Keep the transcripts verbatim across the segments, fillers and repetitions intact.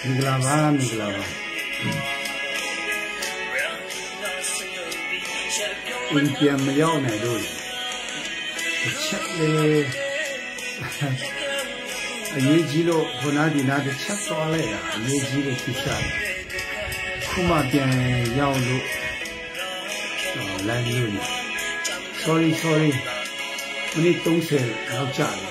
Miglava, Miglava. India Mayone, do it. Check the Yejilo, Honadina, the Chapolea, Yejilo Kishan. Kumapian Yaulu. Land Sorry, sorry. We need to say, outside.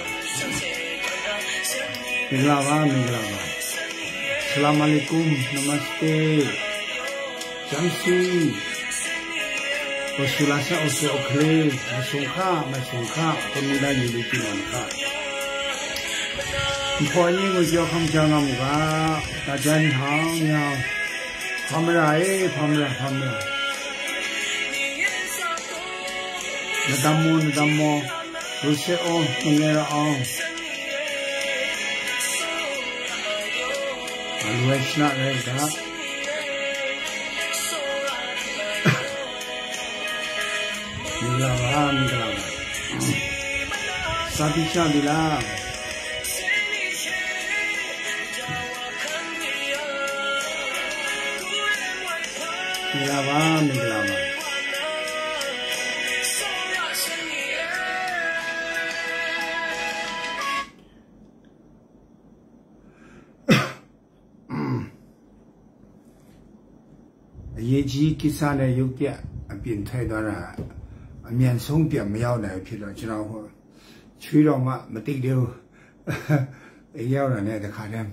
Miglava, Miglava. Assalamu alaikum, namaste. Jamsi. Wasulasa ose okle, masungka, masungka, pemula yuli kinonka. Mponi ngujo kamjanga muga, tajani hang ya. Pamra eh, pamra, pamra. Nadamu, nadamu. Ruse on, mungera on. Always not like that. Miglava, Miglava. Sabicha Bila. Miglava, Miglava. Yeji Kisane Yukia, a bin Taidora, a man song be a meow now, Peter General. Chiroma, Matigdo, a year and at the Kadam.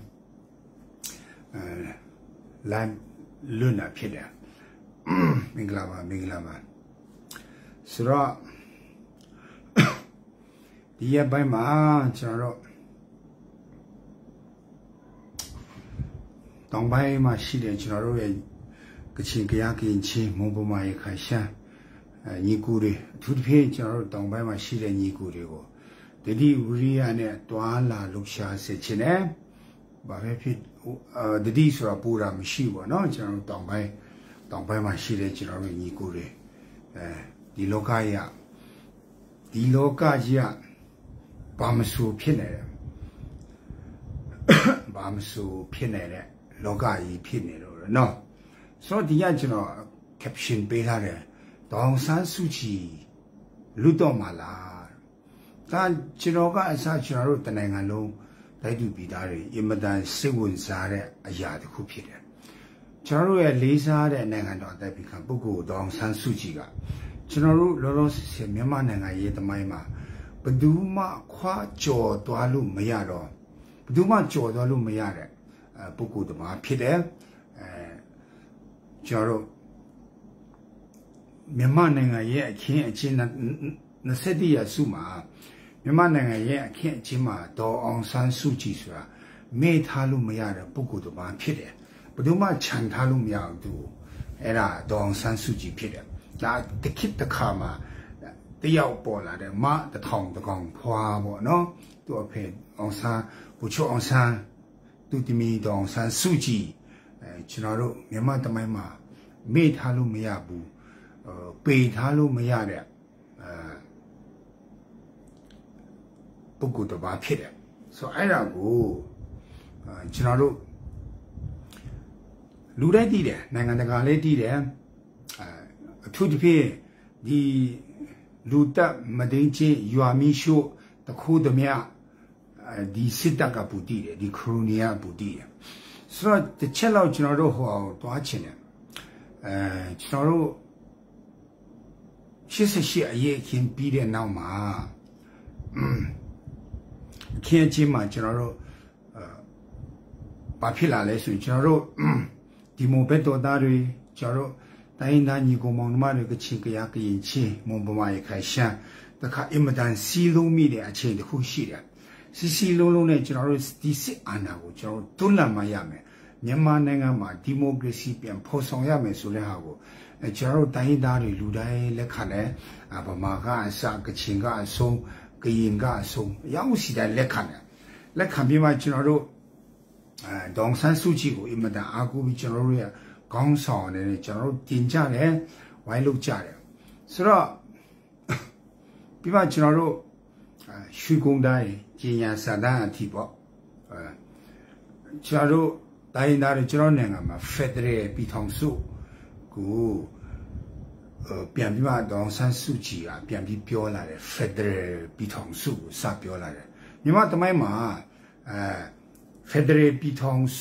Land Luna Peter. Miglava, Miglava. Sura. The year by Ma, Charo. Don't buy my shit and Charo. Kachin Kayaki Chi, Moboma Kasha, Nikuri, Tudpe, General Dongbai Mashida Nikurigo. The D. Uriane, Tuala, Luksha, Sechine, Bahapi, the D. Surapura, Mishiwa, no, General Dongbai, Dongbai Mashida, General Nikuri, the Lokaya, the Lokaja, Bamasu Pinere, Bamasu Pinere, Logai Pinere, no. So the original caption beta Dong San Suchi Ludomala. That Chinoga as such a root and Angalo, they do be there, Imadan Sewun Sare, a yard cupid. Charu at Lisa and Nangano that become Bugu Dong San Suchiga. Chinoru Loros Semiman and I yet Maima. But Duma qua jaw Dualu Mayaro. Duma jaw Dualu Mayare, Bugu the Marpide. Jaro Mimananga ye can't chin Nasedia Suma Mimananga ye can't chima do on San Suchisra made Halumayara Buku to Ban Pide, but do my chant Halumia do era do on San Suchi Pide. That the kid the karma the outballer the ma the tongue the gong poa no do a pay on San Pucho on San do to me do on San Suchi. Chinaro, Yamata Mama, made Halumiabu, paid Halumia, Buku to Bapida. So I don't go, Chinaro Luda did it, Nanganaga did it, to the pay the Luda Madinche, Yuamisho, the Kodamia, the Sitaka Budi, the Krunia Budi. So the cello General who watching it. General, she says she a year can be there now, ma. Can't Jima General Papilla lesson, General Dimobeto Dari, General Daina Nigo Monmari, the Chinkayaki in Chi, Mombomai Kaisha, the Ka Imadan Silo Media chain the Hushia. Sisi Lolo General Disi Anna, General Tula Miami. Yamananga, my democracy and Posong Yame Sulehago, a General Daidari Ludai Lecane, Abamaga and Sakachinga and so, Gayinga so, Yamusi that Lecane. Lecan be my General Dong San Suchi, Imada Agu General Gongson and General Tinjane, why look Jare. So, be my General Shugundai, Jinya Sadan Tipo, General. တိုင်းသားတွေကျွန်တော်နိုင်ငံမှာ Federal ပြည်ထောင်စုကိုပြန်ပြီးမှဒေါအောင်ဆန်းစုကြည်ကပြန်ပြီးပြောလာတယ် Federal ပြည်ထောင်စုကိုစပြောလာတယ်မြန်မာတမိုင်းမှာအဲ Federal ပြည်ထောင်စု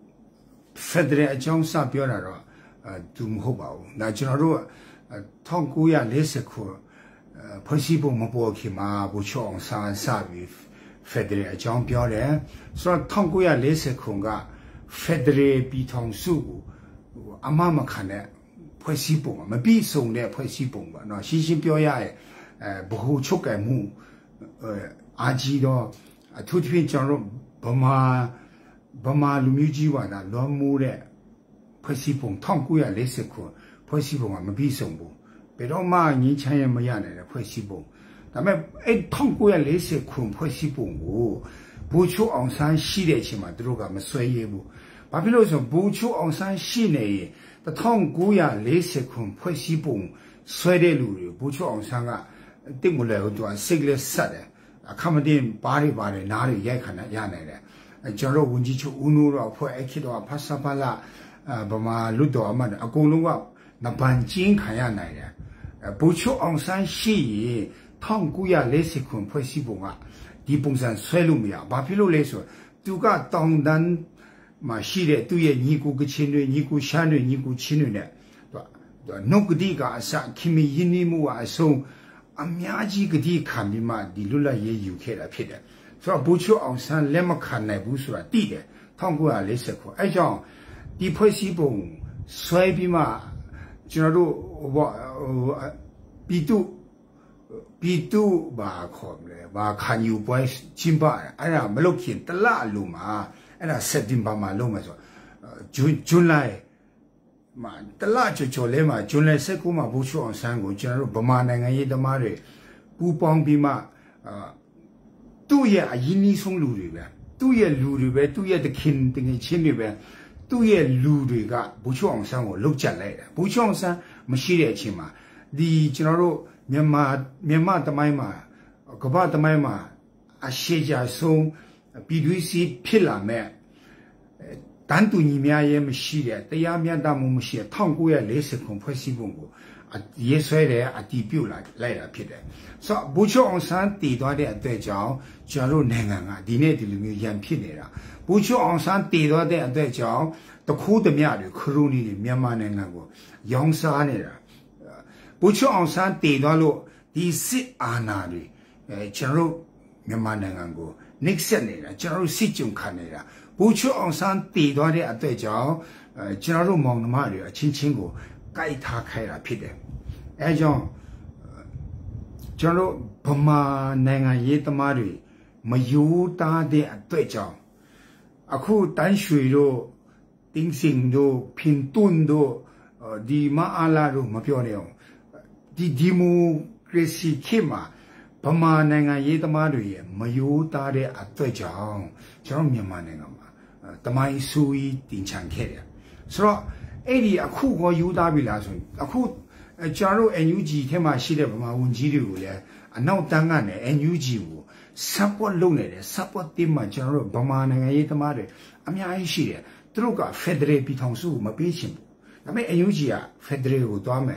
Federal အကြောင်းစပြောတာတော့သူမဟုတ်ပါဘူးဒါကျွန်တော်တို့၁၉၄၀ခုဖွဲ့စည်းပုံမပေါ်ခင်မှာဘူချောအောင်ဆန်းစပြီး Federal အကြောင်းပြောတယ်ဆိုတော့၁၉၄၀ခုက Federal ပြည်ထောင်စုကိုအမမခံတဲ့ဖွဲ့စည်းပုံမပြီးဆုံးတဲ့ဖွဲ့စည်းပုံပါเนาะရှင်းရှင်းပြောရရဲ့အဲဘ ഹു ချုပ်ကဲမှုအာကြီးတော့အထူးသဖြင့်ကျွန်တော်တို့ဗမာဗမာလူမျိုးကြီးဝါဒလွန်မှုတဲ့ဖွဲ့စည်းပုံ၁၉၄၀ခုဖွဲ့စည်းပုံကမပြီးဆုံးဘူးဘယ်တော့မှငင်းချမ်းရမရနိုင်တဲ့ဖွဲ့စည်းပုံဒါပေမဲ့အဲ့၁၉၄၀ခုဖွဲ့စည်းပုံကိုဘူချိုအောင်ဆန်းရှိတဲ့အချိန်မှာသူတို့ကမဆွဲရဘူးဘာဖြစ်လို့ဆိုဘူချိုအောင်ဆန်းရှိနေရင်၁၉၄၀ခုဖွဲ့စည်းပုံဆွဲတဲ့လူတွေဘူချိုအောင်ဆန်းကတိတ်မလဲသူကစိတ်လက်ဆက်တယ်အခမတင်ဘားတွေပါတယ်နားတွေရိုက်ခဏရနိုင်တယ်ကျွန်တော်ဝန်ကြီးချုပ်ဦးနိုးတော့ဖွဲ့အခစ်တော့ဖတ်စပါလာဗမာလွတ်တော်အမှတ်အကုန်လုံးကနပန်ကျင်းခံရနိုင်တယ်ဘူချိုအောင်ဆန်းရှိရင်၁၉၄၀ခုဖွဲ့စည်းပုံကဒီပုံစံဆွဲလို့မရဘာဖြစ်လို့လဲဆိုသူကတောင်တန်းမှာရှိတဲ့သူရဲ့ညီကိုကချင်းတွေညီကိုရှမ်းတွေညီကိုချင်းတွေနဲ့သူကနှုတ်ကတိကအစခင်မီယင်းနေမှုအဆုံးအများကြီးကတိခံပြီးမှဒီလွတ်လပ်ရေးယူခဲ့တာဖြစ်တယ်ဆိုတော့ဘူချိုအောင်ဆန်းလက်မခံနိုင်ဘူးဆိုတာသိတယ်၁၉၄၀ခုအဲကြောင့်ဒီဖွဲ့စည်းပုံဆွဲပြီးမှကျွန်တော်တို့ဟိုပြည်သူပြည်သူဘာခေါ်မလဲဘာခံယူပွဲချင်းပါအဲ့ဒါမလုပ်ခင်တလအလိုမှာအဲ့ဒါစက်တင်ဘာမှာလုပ်မယ်ဆိုဇွန်ဇူလိုင်မှာတလချောချောလဲမှာဇွန်လ၁၉မှာဘူချိုအောင်ဆန်းကိုကျွန်တော်တို့ဗမာနိုင်ငံရေးသမားတွေပူပေါင်းပြီးမှသူ့ရဲ့အရင်းနှီးဆုံးလူတွေပဲသူ့ရဲ့လူတွေပဲသူ့ရဲ့တခင်တငယ်ချင်းတွေပဲသူ့ရဲ့လူတွေကဘူချိုအောင်ဆန်းကိုလှုပ်ကြလိုက်တယ်ဘူချိုအောင်ဆန်းမရှိတဲ့အချိန်မှာဒီကျွန်တော်တို့မြန်မာမြန်မာတမိုင်းမှာကမ္ဘာတမိုင်းမှာအရှိကြဆုံးပြည်တွင်းစီဖြစ်လာမဲ့တန်တူညီများရဲ့မရှိတဲ့တရားမျှတမှုမရှိတဲ့၁၉၄၀ခုဖွဲ့စည်းပုံကိုရေးဆွဲတဲ့အတည်ပြုလာလိုက်တာဖြစ်တယ်ဆိုတော့ဘူချိုအောင်ဆန်းတည်သွားတဲ့အတွေ့အကြောင်းကျွန်တော်တို့နိုင်ငံကဒီနေ့ဒီလိုမျိုးရန်ဖြစ်နေတာဘူချိုအောင်ဆန်းတည်သွားတဲ့အတွေ့အကြောင်းတခိုးဓမြတွေခရိုနီတွေမြန်မာနိုင်ငံကိုရောင်းစားနေတာဘူချိုအောင်ဆန်းတည်သွားလို့ဒီစစ်အာဏာတွေအဲကျွန်တော်တို့မြန်မာနိုင်ငံကိုနှိပ်စက်နေတာကျွန်တော်တို့စစ်ကြုံခံနေတာဘူချိုအောင်ဆန်းတည်သွားတဲ့အတွေ့အကြောင်းအဲကျွန်တော်တို့မောင်နှမတွေအချင်းချင်းကိုကြိုက်ထားခိုင်းတာဖြစ်တယ်အဲကြောင့်ကျွန်တော်ဗမာနိုင်ငံရေးသမားတွေမယိုးသားတဲ့အတွေ့အကြောင်းအခုတန်းရွှေတို့တင်းစင်တို့ဖင်တွန်းတို့ဒီမအားလာတို့မပြောနေအောင်ဒီဒီမိုကရေစီခေတ်မှာဗမာနိုင်ငံရေးသမားတွေရဲ့မယိုးသားတဲ့အတွေ့အကြောင်းကျွန်တော်မြန်မာနိုင်ငံမှာတမိုင်းဆူကြီးတင်ချန်ခဲ့တယ်ဆိုတော့အဲ့ဒီအခုကိုယူသားပြီလားဆိုအခုကျွန်တော်တို့ N U G ထဲမှာရှိတဲ့ဗမာဝန်ကြီးတွေကိုလည်းအနောက်တန်းကနေ N U G ကို support လုပ်နေတယ် support တင်မှကျွန်တော်တို့ဗမာနိုင်ငံရေးသမားတွေအများကြီးရှိတယ်သူတို့က Federal ပြည်ထောင်စုကိုမပေးချင်ဘူးဒါပေမဲ့ N U G က Federal ကိုသွားမယ်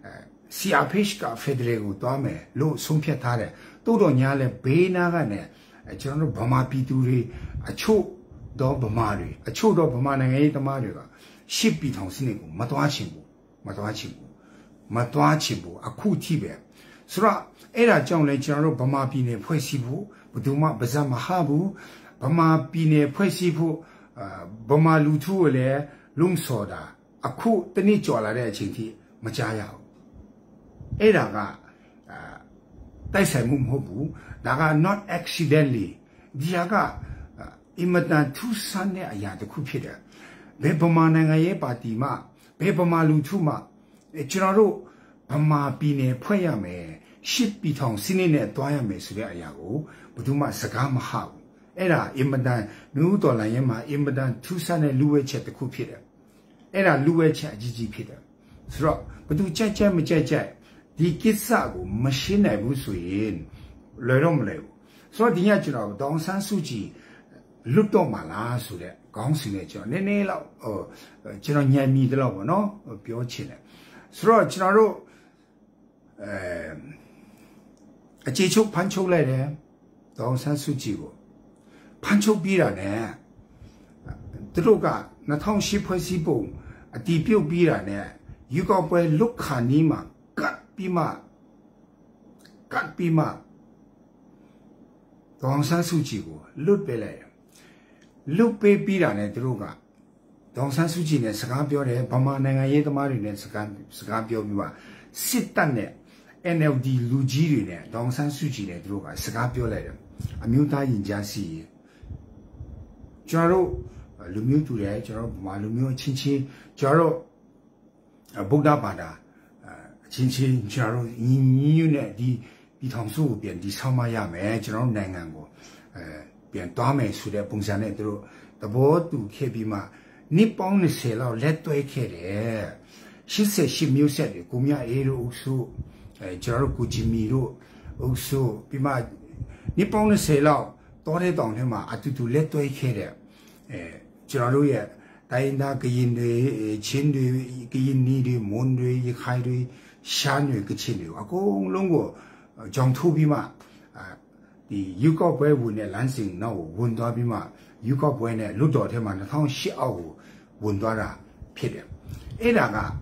C R P H က Federal ကိုသွားမယ်လို့ဆုံးဖြတ်ထားတယ်တိုးတော့ညာလဲဘေးနာကနေကျွန်တော်တို့ဗမာပြည်သူတွေအချို့တော့ဗမာတွေအချို့တော့ဗမာနိုင်ငံရေးသမားတွေကရှစ်ပြည်ထောင်စနစ်ကိုမသွားချင်ဘူးမသွားချင်ဘူးမသွားချင်ဘူးအခုထိပဲဆိုတော့အဲ့ဒါကြောင့်လဲကျွန်တော်တို့ဗမာပြည်နယ်ဖွဲ့စည်းဖို့ဘယ်သူမှပါဇက်မဟာဘူးဗမာပြည်နယ်ဖွဲ့စည်းဖို့ဗမာလူထုကိုလည်းလုံဆော်တာအခုတနည်းကြော်လာတဲ့အချိန်ထိမကြားရဘူးအဲ့ဒါကတိုက်ဆိုင်မှုမဟုတ်ဘူးဒါက not accidentally ဒီကအင်မတန်ထူးဆန်းတဲ့အရာတစ်ခုဖြစ်တယ်ဘယ်ဗမာနိုင်ငံရေးပါတီမှဘယ်ဗမာလူထုမှကျွန်တော်တို့ဗမာပြည်နယ်ဖွဲ့ရမယ်ရှစ်ပြည်ထောင်စနစ်နဲ့တွားရမယ်ဆိုတဲ့အရာကိုဘယ်သူမှစကားမဟဘူးအဲ့ဒါအင်မတန်နူးတော်လိုင်းရဲမှာအင်မတန်ထူးဆန်းတဲ့လူဝဲချက်တစ်ခုဖြစ်တယ်အဲ့ဒါလူဝဲချက်အကြီးကြီးဖြစ်တယ်ဆိုတော့ဘယ်သူကြိုက်ကြိုက်မကြိုက်ကြိုက်ဒီကိစ္စကိုမရှင်းနိုင်ဘူးဆိုရင်လွယ်တော့မလဲဘူးဆိုတော့ဒီညကျွန်တော်ဒေါအောင်ဆန်းစုကြည်လွတ်တော့မှာလားဆိုတဲ့讲出来叫，奶奶了哦，呃，这种年米的了不喏，表起来，所以这种呃，接触盘出来的，当山书记个，盘出比了呢，这个那趟西坡西部啊，地表比了呢，如果不录看你嘛，隔比嘛，隔比嘛，当山书记个录下来。六百比了呢，这个，当山书记呢，自家表的，爸妈那个也他妈的呢，自家自家表比嘛，适当的 N L D 录制的呢，当山书记呢，这个自家表来的，啊，没有答应家是，假如呃，路没有读来，假如妈路没有亲戚，假如啊，不打巴的，呃，亲戚，假如你你有呢，的的堂叔边的草马也没，假如难安过，呃。变大美出来，本身呢都都不都开比嘛，你帮你写了来对开的，其实是没有写的，公家也有无数，哎，假如估计没有无数，比嘛，你帮你写了，到底当天嘛，啊都都来对开的，哎，假如也，但是那个人的钱的，个人你的门的，一开的，下的个钱的，啊，公弄个，讲土比嘛，啊。有个不会问的男性，那我问到比嘛，有个不会呢，录到天嘛，那他写奥问到了撇的，哎那个，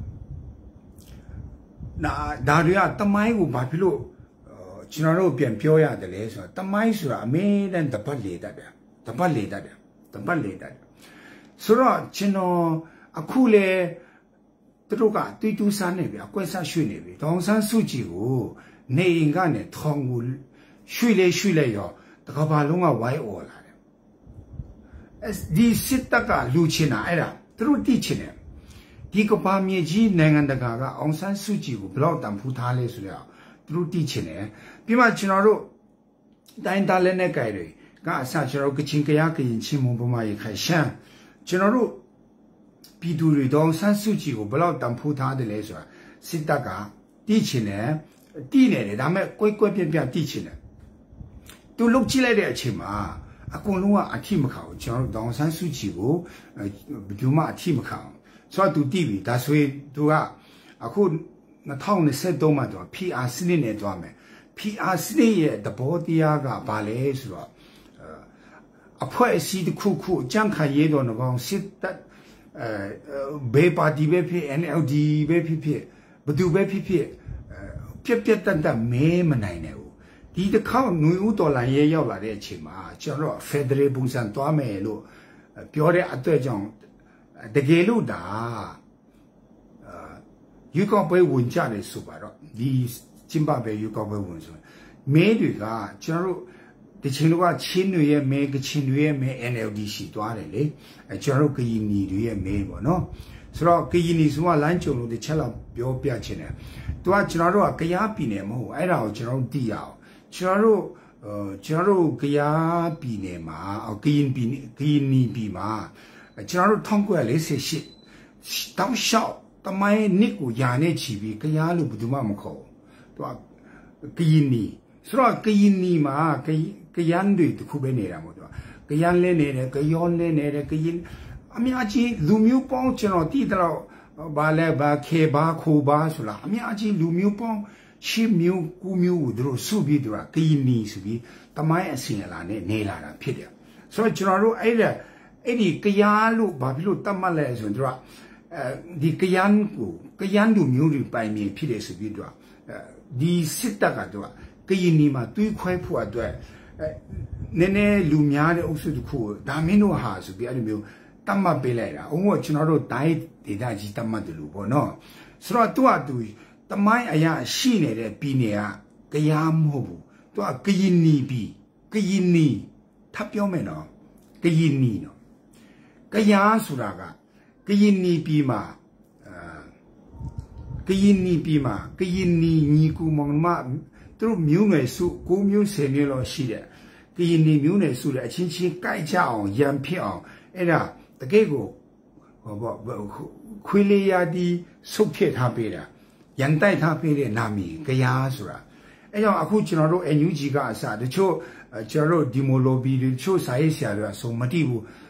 那那里啊，他买个把比如，呃，经常路边表演的来说，他买说啊，没人他不来的的，他不来的的，他不来的的，所以说，今朝啊，苦嘞，这个对都山那边，关山区那边，唐山书记哦，那应该呢，汤屋。水来水来哟，这个把龙啊歪哦了的。呃，你是那个六千啊，哎啦，都是地钱呢。这个把面积那个那个个昂山书记个不老当铺他来说了，都是地钱呢。比嘛，今朝说，但他来那改的，刚上今朝个钱个样个人钱么不嘛也开想，今朝说，比都瑞当山书记个不老当铺他的来说，是那个地钱呢，地呢的他们乖乖变变地钱呢。都录起来的钱嘛，啊，公路啊，听不考，像当山书记个，呃，就嘛听不考，所以都地位，但所以都啊，啊，可那趟的山东嘛多 ，P R 四年多嘛 ，P R 四年也的保底啊个巴来是吧？呃，啊，破西的苦苦，讲看也多那个，是的，呃呃，北巴地北皮 N L D 北皮皮，不都北皮皮，呃，别别等等没么难呢。你的靠内务多人也要来的钱嘛，叫做 federal 本身多美路，呃，表的啊对讲，这个路大，呃，有个被问价的说法了，你津巴布韦有个被问说，美女个，假如的钱的话，钱女也买个钱女也买 N L D 是多的嘞，呃，假如个一女女也买不喏，所以个一女说话兰州路的钱了表表钱呢，对吧？假如话个亚比呢么，哎然后假如低啊。假如呃，假如个呀比呢嘛，哦，个人比个人你比嘛，假如通过来些些，当小当买那个呀呢区别，个呀路不都嘛么好，对吧？个人你，所以个人你嘛，个个人对都苦别呢了么对吧？个人来呢个样来呢个人，阿咪阿姐路没有帮见了地的了，把来把开把苦把说了，阿咪阿姐路没有帮。七秒、五秒五头数比对吧？个一年数比，他妈也生了呢，年了了撇的。所以假如哎了，哎你个样路，把比如他妈来说对吧？呃，你个样路，个样路没有的白面撇的数比对吧？呃，你识得个对吧？个一年嘛，对快铺啊对，呃，那那路面的欧洲的苦，但没弄哈数比还没有，他妈别来了。我假如大一点大几他妈的路不喏，所以多啊都。他买哎呀，新来的比呢啊，个样么不？对吧？个一年比，个一年，他表明了，个一年了，个样数那个，个一年比嘛，呃，个一年比嘛，个一年你估忙嘛，都苗来数，估苗三年了是的，个一年苗来数的，亲戚改价哦，样片哦，哎呀，这个个，不不不，傀儡呀的收贴他背的。现代他配的纳米个样是吧？哎呀，阿库今朝说哎牛几个啥的，就呃假如地摩罗比的，就啥一些的，说没地步，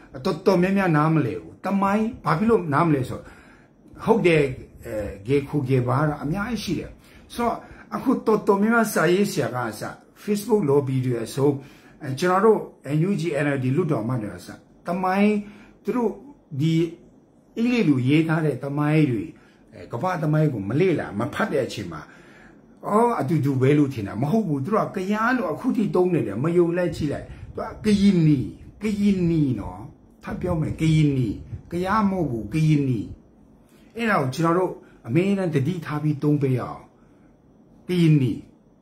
多多咩咩拿唔嚟，但係ဘာဖြစ်လို့拿唔嚟ဆို，好嘅誒嘅庫嘅話啦，အများကြီးရှိတယ်，所以အခု多多咩咩စာရေးဆရာကစား Facebook 攞ပြီးရဆို誒ကျွန်တော်တို့ N U G N L D လွတ်တော်မှတယ်စား，但係သူတို့ဒီအင်္ဂလိပ်လိုရေးထားတဲ့တမိုင်းတွေအဲကမ္ဘာတမိုင်းကိုမလေ့လာမဖတ်တဲ့အချိန်မှာအော်အတူတူပဲလို့ထင်တာမဟုတ်ဘူးသူတို့ကကရားလို့အခုထိတုံးနေတယ်မယုံလဲကြည့်လိုက်သူကကရင်နီကရင်နီနော်ထပ်ပြောမယ်ကရင်နီကရားမဟုတ်ဘူးကရင်နီအဲ့ဒါကိုကျွန်တော်တို့အမေနဲ့တတိထားပြီးတုံးပေးအောင်ကရင်နီ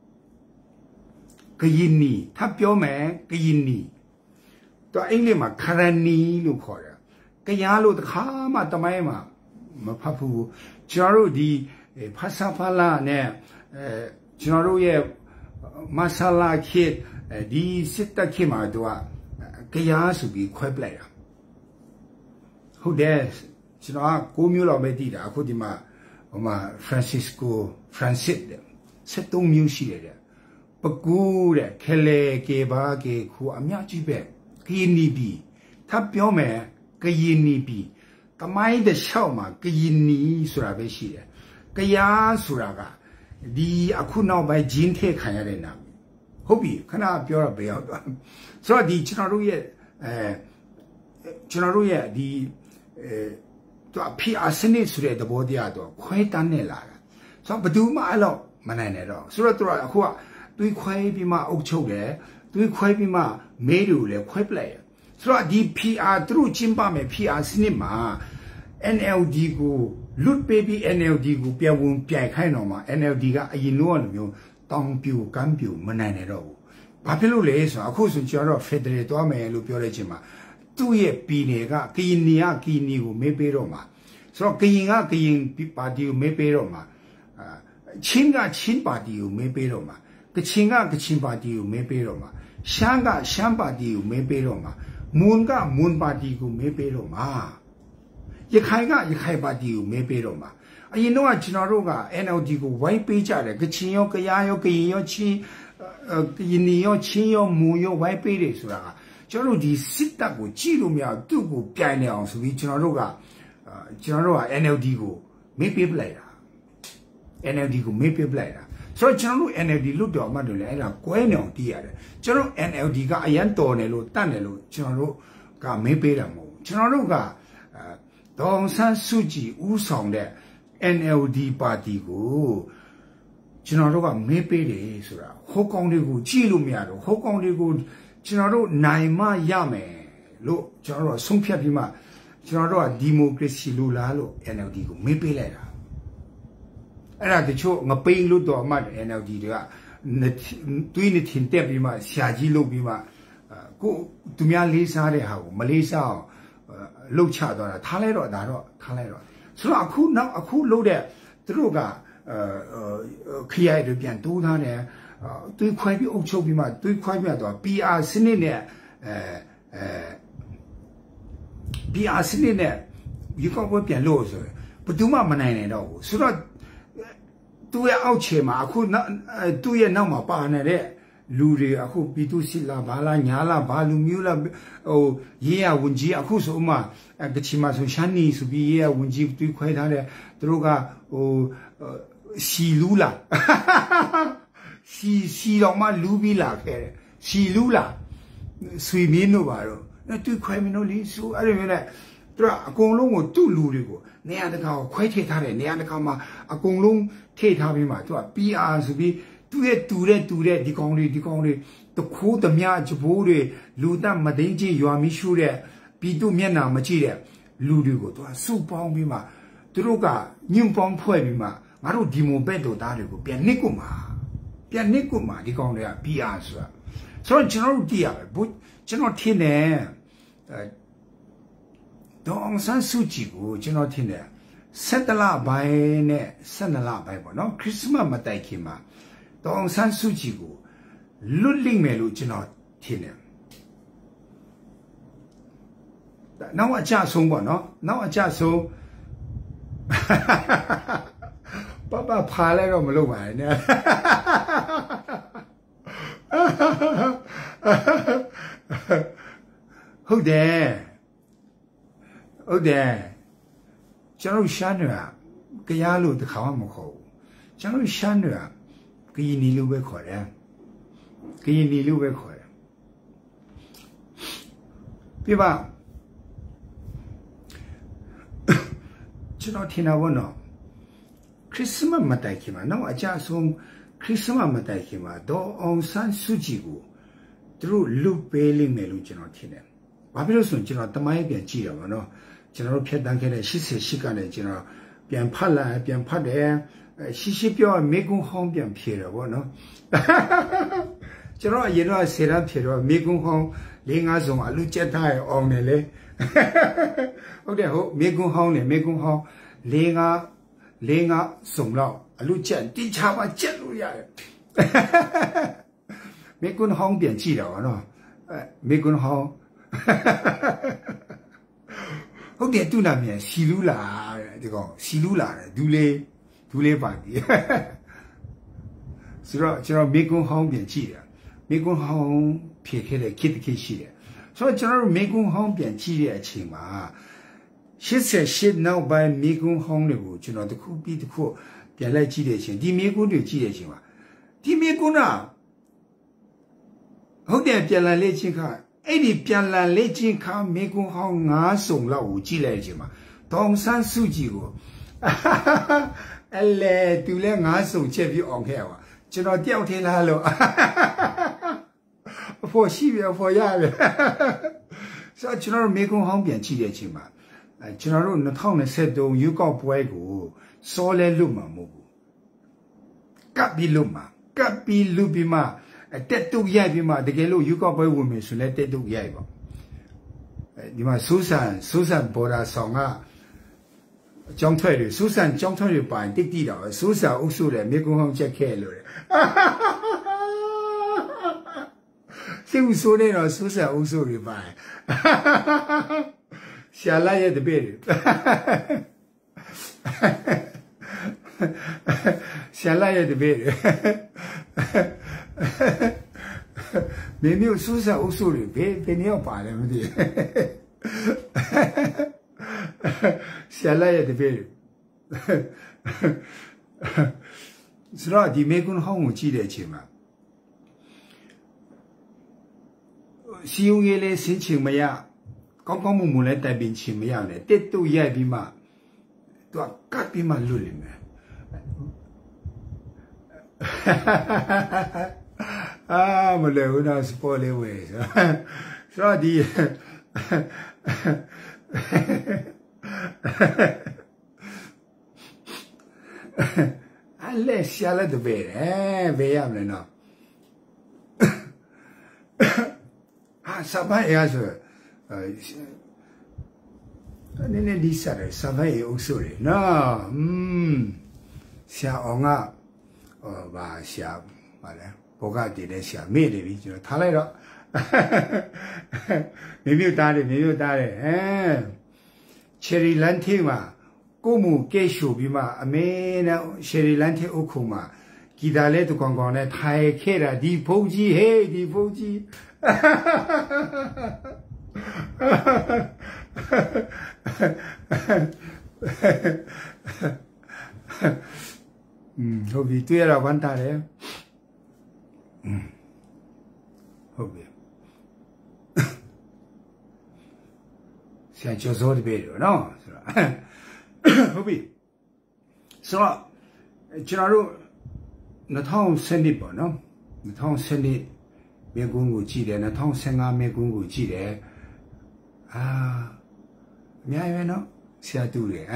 ကရင်နီထပ်ပြောမယ်ကရင်နီသူအင်္ဂလိပ်မှာခရနီလို့ခေါ်တယ်ကရားလို့တခါမှတမိုင်းမှာမဖတ်ဘူးကျွန်တော်တို့ဒီဖတ်စာဖလာနဲ့အဲကျွန်တော်တို့ရဲ့မဆလာခေတ်ဒီစစ်တပ်ခေတ်မှာသူကကြားဆိုပြီးခွဲပလိုက်တာဟုတ်တယ်ကျွန်တော်ကကိုမျိုးလောက်ပဲတည်တာအခုဒီမှာဟိုမှာ Francisco Francis ဆက်သုံးမျိုးရှိတယ်ပကူတဲ့ခဲလေကေဘာကေခုအများကြီးပဲကရင်နီပြည်ထပ်ပြောမယ်ကရင်နီပြည်တမိုင်းတဲ့ရှောက်မှာကရင်နီဆိုတာပဲရှိတယ်ကရားဆိုတာကဒီအခုနောက်ပိုင်းဂျင်းထဲခံရတဲ့နာမည်ဟုတ်ပြီခဏပြောတော့ဘယ်ရောက်သွားဆိုတော့ဒီကျွန်တော်တို့ရဲ့အဲကျွန်တော်တို့ရဲ့ဒီအဲသူအဖေအစနစ်ဆိုတဲ့သဘောတရားတော့ခွဲတန်းနေလာတာဆိုတော့ဘယ်သူမှအဲ့လောက်မနိုင်နဲ့တော့ဆိုတော့သူကအခုကသွေးခွဲပြီးမှအုပ်ချုပ်တယ်သွေးခွဲပြီးမှမဲတွေကိုလည်းခွဲပလိုက်ရဆိုတော့ဒီ P R သူတို့ကျင်းပမယ် P R စနစ်မှာ N L D ကိုလွတ်ပေးပြီး N L D ကိုပြန်ဝင်ပြန်ခိုင်းတော့မှာ N L D ကအရင်လိုမျိုးတောင်ပြူကမ်းပြူမနိုင်နဲ့တော့ဘူးဘာဖြစ်လို့လဲဆိုတော့အခုဆိုကျွန်တော် Federal သွားမယ်လို့ပြောတဲ့ချိန်မှာသူ့ရဲ့ပြည်နယ်ကကရင်နီကကရင်နီကိုမေးပေးတော့မှာဆိုတော့ကရင်ကကရင်ပါတီကိုမေးပေးတော့မှာချင်းကချင်းပါတီကိုမေးပေးတော့မှာကချင်ကကချင်ပါတီကိုမေးပေးတော့မှာရှမ်းကရှမ်းပါတီကိုမေးပေးတော့မှာမွန်ကမွန်ပါတီကိုမေးပေးတော့မှာရခိုင်ကရခိုင်ပါတီကိုမေးပေးတော့မှာအရင်တော့ကျွန်တော်တို့က N L D ကိုဝိုင်းပေးကြတယ်ကချင်ရောကရားရောကရင်ရောချင်းကရင်နီရောချင်းရောမွန်ရောဝိုင်းပေးတယ်ဆိုတာကကျွန်တော်တို့ဒီစစ်တပ်ကိုကြည့်လို့မရသူ့ကိုပြိုင်နေအောင်ဆိုပြီးကျွန်တော်တို့ကကျွန်တော်တို့က N L D ကိုမေးပေးပလိုက်တာ N L D ကိုမေးပေးပလိုက်တာဆိုတော့ကျွန်တော်တို့ N L D လွတ်တော်မှတို့လည်းအဲ့ဒါကွဲနေအောင်တည်ရတယ်ကျွန်တော် N L D ကအရန်တော်နေလို့တတ်နေလို့ကျွန်တော်တို့ကမေးပေးတာမဟုတ်ဘူးကျွန်တော်တို့ကဒေါ်ဆန်းစုကြည်ဦးဆောင်တဲ့ N L D ပါတီကိုကျွန်တော်တို့ကမေးပေးတယ်ဆိုတာဟိုကောင်တွေကိုကြည့်လို့မရတော့ဟိုကောင်တွေကိုကျွန်တော်တို့နိုင်မရမယ်လို့ကျွန်တော်တို့ဆုံးဖြတ်ပြီးမှကျွန်တော်တို့ကဒီမိုကရေစီလိုလားလို့ N L D ကိုမေးပေးလိုက်တာအဲ့ဒါတချို့ငပိန်လို့တော့မှ N L D တွေကတွေးနေထင်တက်ပြီးမှရှာကြီးလုပ်ပြီးမှကိုသူများလေးစားတဲ့ဟာကိုမလေးစားအောင်လှုပ်ချသွားတာထားလိုက်တော့ဒါတော့ထားလိုက်တော့ဆိုတော့အခုနောက်အခုလုပ်တဲ့သူတို့ကခရိုင်တွေပြန်တိုးထားတယ်သွေးခွဲပြီးအုပ်ချုပ်ပြီးမှသွေးခွဲပြတော့ P R စနစ်နဲ့အဲအဲ P R စနစ်နဲ့ဒီကောက်ပွဲပြန်လို့ဆိုဘယ်သူမှမနိုင်နိုင်တော့ဘူးဆိုတော့သူ့ရဲ့အောက်ခြေမှာအခုသူ့ရဲ့နောက်မှာပါနေတဲ့လူတွေအခုပြည်သူစစ်လားဘာလားညာလားဘာလူမျိုးလားဟိုရေးရဝင်ကြီးအခုဆိုဥမာကချင်မှာဆိုရှမ်းနီဆိုပြီးရေးရဝင်ကြီးတွေးခွဲထားတယ်သူတို့ကဟိုစီလူးလားစီစီတော့မှလူးပြီးလာခဲ့တယ်စီလူးလားဆွေမင်းတို့ပါတော့တွေးခွဲမင်းတို့လေးဆိုအဲ့လိုမျိုးနဲ့သူကအကုန်လုံးကိုသူ့လူတွေကိုနေရာတကာကိုခွဲထည့်ထားတယ်နေရာတကာမှာအကုန်လုံးထည့်ထားပြီးမှသူက P R ဆိုပြီးသူရဲ့တူတဲ့တူတဲ့ဒီကောင်တွေဒီကောင်တွေတခိုးသမျှကြဘိုးတွေလူတတ်မသိချင်းရွာမီးရှုတဲ့ပြည်သူမျက်နှာမကြည့်တဲ့လူတွေကိုသူကစုပေါင်းပြီးမှသူတို့ကညွန့်ပေါင်းဖွဲ့ပြီးမှငါတို့ဒီမိုဘက်တော်သားတွေကိုပြန်နစ်ကုမှာပြန်နစ်ကုမှာဒီကောင်တွေက P R ဆိုတာဆိုတော့ကျွန်တော်တို့ကြည့်ရမယ်ဘုကျွန်တော်ထင်တယ်အဲဒေါ်အောင်ဆန်းစုကြည်ကိုကျွန်တော်ထင်တယ်ဆယ်တလပိုင်းနဲ့ဆယ်နှစ်လပိုင်းပေါ့နော်ခရစ်စမတ်မတိုင်ခင်မှာဒေါ်အောင်ဆန်းစုကြည်ကိုလွတ်လိမ့်မယ်လို့ကျွန်တော်ထင်တယ်နောက်အကြဆုံးပေါ့နော်နောက်အကြဆုံးပပဖာလဲတော့မလုပ်ပါနဲ့ဟုတ်တယ်ဟုတ်တယ်ကျွန်တော်ရှားနေတာကရားလို့တခါမှမခေါ်ဘူးကျွန်တော်ရှားနေတာကရင်နီလို့ပဲခေါ်တယ်ကရင်နီလို့ပဲခေါ်တယ်ပြပါကျွန်တော်ထင်တာဘောနော်ခရစ်စမတ်မတိုင်ခင်မှာနော်အကြဆုံးခရစ်စမတ်မတိုင်ခင်မှာဒေါ်အောင်ဆန်းစုကြည်ကိုသူတို့လူပေးလိမ့်မယ်လို့ကျွန်တော်ထင်တယ်ဘာဖြစ်လို့ဆိုရင်ကျွန်တော်တမိုင်းပြန်ကြည့်ရပါတော့ကျွန်တော်တို့ဖြတ်တန်းခဲ့တဲ့ရှစ်ဆယ်ရှစ်ကနေကျွန်တော်ပြန်ဖတ်လာပြန်ဖတ်တယ်ရှိရှိပြောမေကွန်းဟောင်းပြန်ဖြေတယ်ဗောနော်ကျွန်တော်အရင်တော့ဆယ်ရဖြေတော့မေကွန်းဟောင်းလေးငါးစုံအလူကျက်ထားရအောင်တယ်လေဟုတ်တယ်ဟုတ်မေကွန်းဟောင်းနေမေကွန်းဟောင်းလေးငါးလေးငါးစုံတော့အလူကျက်တိချပါကျက်လို့ရတယ်မေကွန်းဟောင်းပြန်ကြည့်တာဗောနော်မေကွန်းဟောင်းဟုတ်တယ်သူ့နာမည်စီလူလာတဲ့ဒီကောင်စီလူလာတဲ့ဒူလေးဒူလေးပါတီဆိုတော့ကျွန်တော်မေကွန်းဟောင်းပြန်ကြည့်တာမေကွန်းဟောင်းဖြေခဲ့တဲ့ခေတ်တစ်ခေတ်ရှိတယ်ဆိုတော့ကျွန်တော်တို့မေကွန်းဟောင်းပြန်ကြည့်တဲ့အချိန်မှာရှစ်ဆယ်ရှစ်နောက်ပိုင်းမေကွန်းဟောင်းတွေကိုကျွန်တော်တစ်ခုပြီးတစ်ခုပြန်လိုက်ကြည့်တဲ့အချိန်ဒီမေကွန်းတွေကြည့်တဲ့အချိန်မှာဒီမေကွန်းကဟုတ်တယ်ပြန်လာလေ့ချင်းခါအဲ့ဒီပြန်လာလေ့ချင်းခါမေကွန်းဟောင်းငါးစုံလောက်ကိုကြည့်လိုက်တဲ့အချိန်မှာဒေါအောင်ဆန်းစုကြည်ကိုအလေသူလည်းငါးစုံချက်ပြီးအောင်ခဲ့ပါကျွန်တော်တယောက်ထင်းလားလို့အဖို့ရှိပြီအဖို့ရပြီဆိုတော့ကျွန်တော်မေကွန်းဟောင်းပြန်ကြည့်တဲ့အချိန်မှာအဲကျွန်တော်တို့၂၀၂၃ရွေးကောက်ပွဲကိုစောလဲလွတ်မှာမဟုတ်ဘူးကပ်ပြီးလွတ်မှာကပ်ပြီးလွတ်ပြီးမှတက်တုတ်ရိုက်ပြီးမှတကယ်လို့ရွေးကောက်ပွဲဝင်မယ်ဆိုလဲတက်တုတ်ရိုက်ပါအဲဒီမှာစူးစမ်းစူးစမ်းဘော်ဒါဆောင်ကအကြောင်းထွက်တယ်စူးစမ်းကြောင်းထွက်ရပိုင်တိတ်တိတော့စူးစမ်းအုပ်စုတယ်မေကွန်းဟောင်းချက်ခဲ့လို့တယ်စိတ်ဝဆိုးနေတော့စူးစမ်းအုပ်စုရပိုင်ရှာလာရဲ့တပည့်ရှာလာရဲ့တပည့်မင်းမျိုးစူးစမ်းအုပ်စုရဘယ်ဘယ်နေရောက်ပါတယ်မသိရှာလာရဲ့တပည့်စရာဒီမေကွန်းဟောင်းကိုကြည့်တဲ့အချိန်မှာစီယုံရည်လေးဆင်းချင်မရကောင်းကောင်းမွန်မွန်လည်းတိုင်ပင်ချင်မရနဲ့တက်တူရိုက်ပြီးမှသူကကပ်ပြီးမှလွတ်လိမ့်မယ်အာမလဲဦးနာစပေါ်လေးဝဲဆိုတော့ဒီအလဲရှာလက်တပည့်တယ်ဘယ်ရမလဲနော်အာစပိုင်ရဆိုနည်းနည်းဒီစားတယ်စပိုင်ရအုပ်စုရနော်อืมရှာအောင်ကဟောပါရှာပါလဲဘောကတည်တဲ့ရှာမေ့နေပြီကျွန်တော်ထားလိုက်တော့မြေမြုပ်သားတယ်မြေမြုပ်သားတယ်အဲချယ်ရီလန်ထေးမှာကိုမှုကဲရှူပြီးမှအမေနဲ့ချယ်ရီလန်ထေးအုပ်ခုမှာဂီတာလေးတကောင်ကောင်နဲ့ထိုင်ခဲ့တာဒီဖုန်ကြီးဟေးဒီဖုန်ကြီးอืมဟုတ်ပြီတွေ့ရတာဝမ်းတာတယ်อืมဟုတ်ပြီဆရာကျော်စောတပည့်တော့နော်ဆိုတော့ဟုတ်ပြီဆိုတော့ကျွန်တော်တို့၂၀၁၂ပေါ့နော်၂၀၁၂မေကွန်းကိုကြည့်တယ်၂၀၁၅မေကွန်းကိုကြည့်တယ်အာအများကြီးပဲနော်ဆရာတူတယ်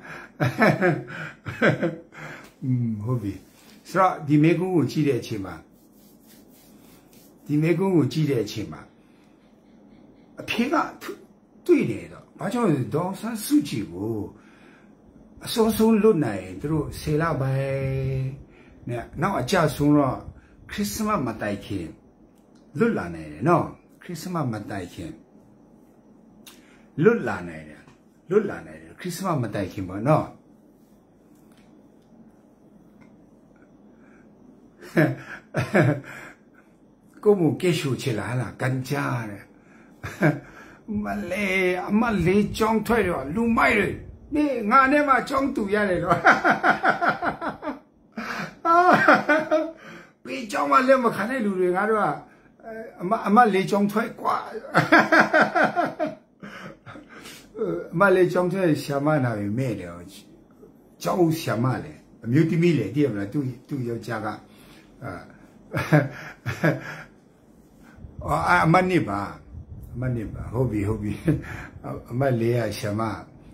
อืมဟုတ်ပြီဆိုတော့ဒီမေကွန်းကိုကြည့်တဲ့အချိန်မှာဒီမေကွန်းကိုကြည့်တဲ့အချိန်မှာအဖေကတွေ့နေတော့ဘာကြောင့်ဒေါ်ဆန်းစုကြည်ကိုအဆုံးဆုံးလွတ်နိုင်သူတို့ဆယ်လပိုင်းနဲ့နောက်အကြဆုံးတော့ခရစ်စမတ်မတိုင်ခင်လွတ်လာနိုင်တယ်နော်ခရစ်စမတ်မတိုင်ခင်လွတ်လာနိုင်တယ်လွတ်လာနိုင်တယ်ခရစ်စမတ်မတိုင်ခင်ပေါ့နော်ကိုမှုကေရှူချလာလားကန်ကြတယ်မလေးအမလေးကြောင်းထွက်တော့လူမိုက်တွေနေငါနဲ့မှကြောင်းတူရတယ်တော့ဘေးကြောင်းမှလက်မခံတဲ့လူတွေငါတို့ကအမအမလေးကြောင်းထွက်กว่าအမလေးကြောင်းထွက်ရှာမနာပြီမဲ့တယ်ကြောင်းရှာမလေအမျိုးသမီးလေတည်ရမလားသူသူယောက်ျားကအာအမနစ်ပါအမနစ်ပါဟုတ်ပြီဟုတ်ပြီအမလေးရရှာမ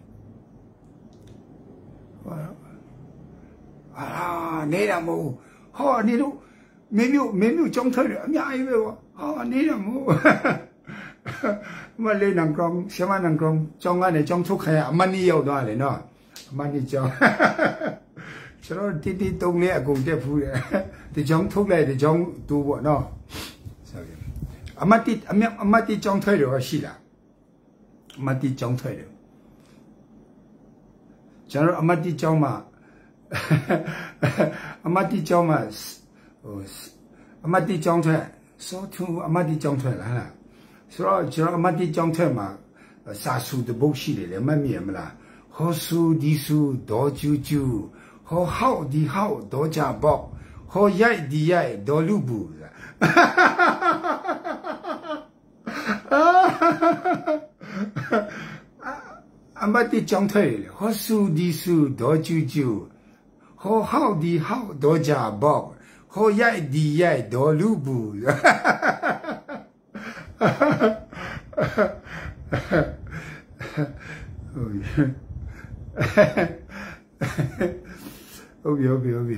အာနေတာမဟုတ်ဟောနေတို့မင်းမျိုးမင်းမျိုးကြောင်းထွက်တယ်အများကြီးပဲကွာဟာနေတာမဟုတ်မလေးနံကောင်ရှာမနံကောင်ကြောင်းကနေကြောင်းထုတ်ခရအမနစ်ရောက်သွားတယ်နော်အမနစ်ကြောင်းကျွန်တော်တီတီတုံးလေးအကုန်တက်ဖူးတယ်ဒီကြောင်းထုတ်လိုက်ဒီကြောင်းတူပေါ့နော်ဆိုရင်အမတိအမအမတိကြောင်းထွက်တော့ရှိလားအမတိကြောင်းထွက်တယ်ကျွန်တော်အမတိကြောင်းမှာအမတိကြောင်းမှာဟိုအမတိကြောင်းထွက်စောထူအမတိကြောင်းထွက်လားဆိုတော့ကျွန်တော်အမတိကြောင်းထွက်မှာစာစုတပုတ်ရှိတယ်လေမမြင်မလားဟောဆူဒီဆူဒေါ်ကျူကျူဟောဟောက်ဒီဟောက်ဒေါ်ကြပေါဟောရိုက်ဒီရိုက်ဒေါ်လူဘူးအမတိကြောင်းထွက်လေဟောဆူဒီဆူဒေါ်ကျူကျူဟောဟောက်ဒီဟောက်ဒေါ်ကြပေါဟောရိုက်ဒီရိုက်ဒေါ်လူဘူးဟုတ်ပြီဟုတ်ပြီဟုတ်ပြီ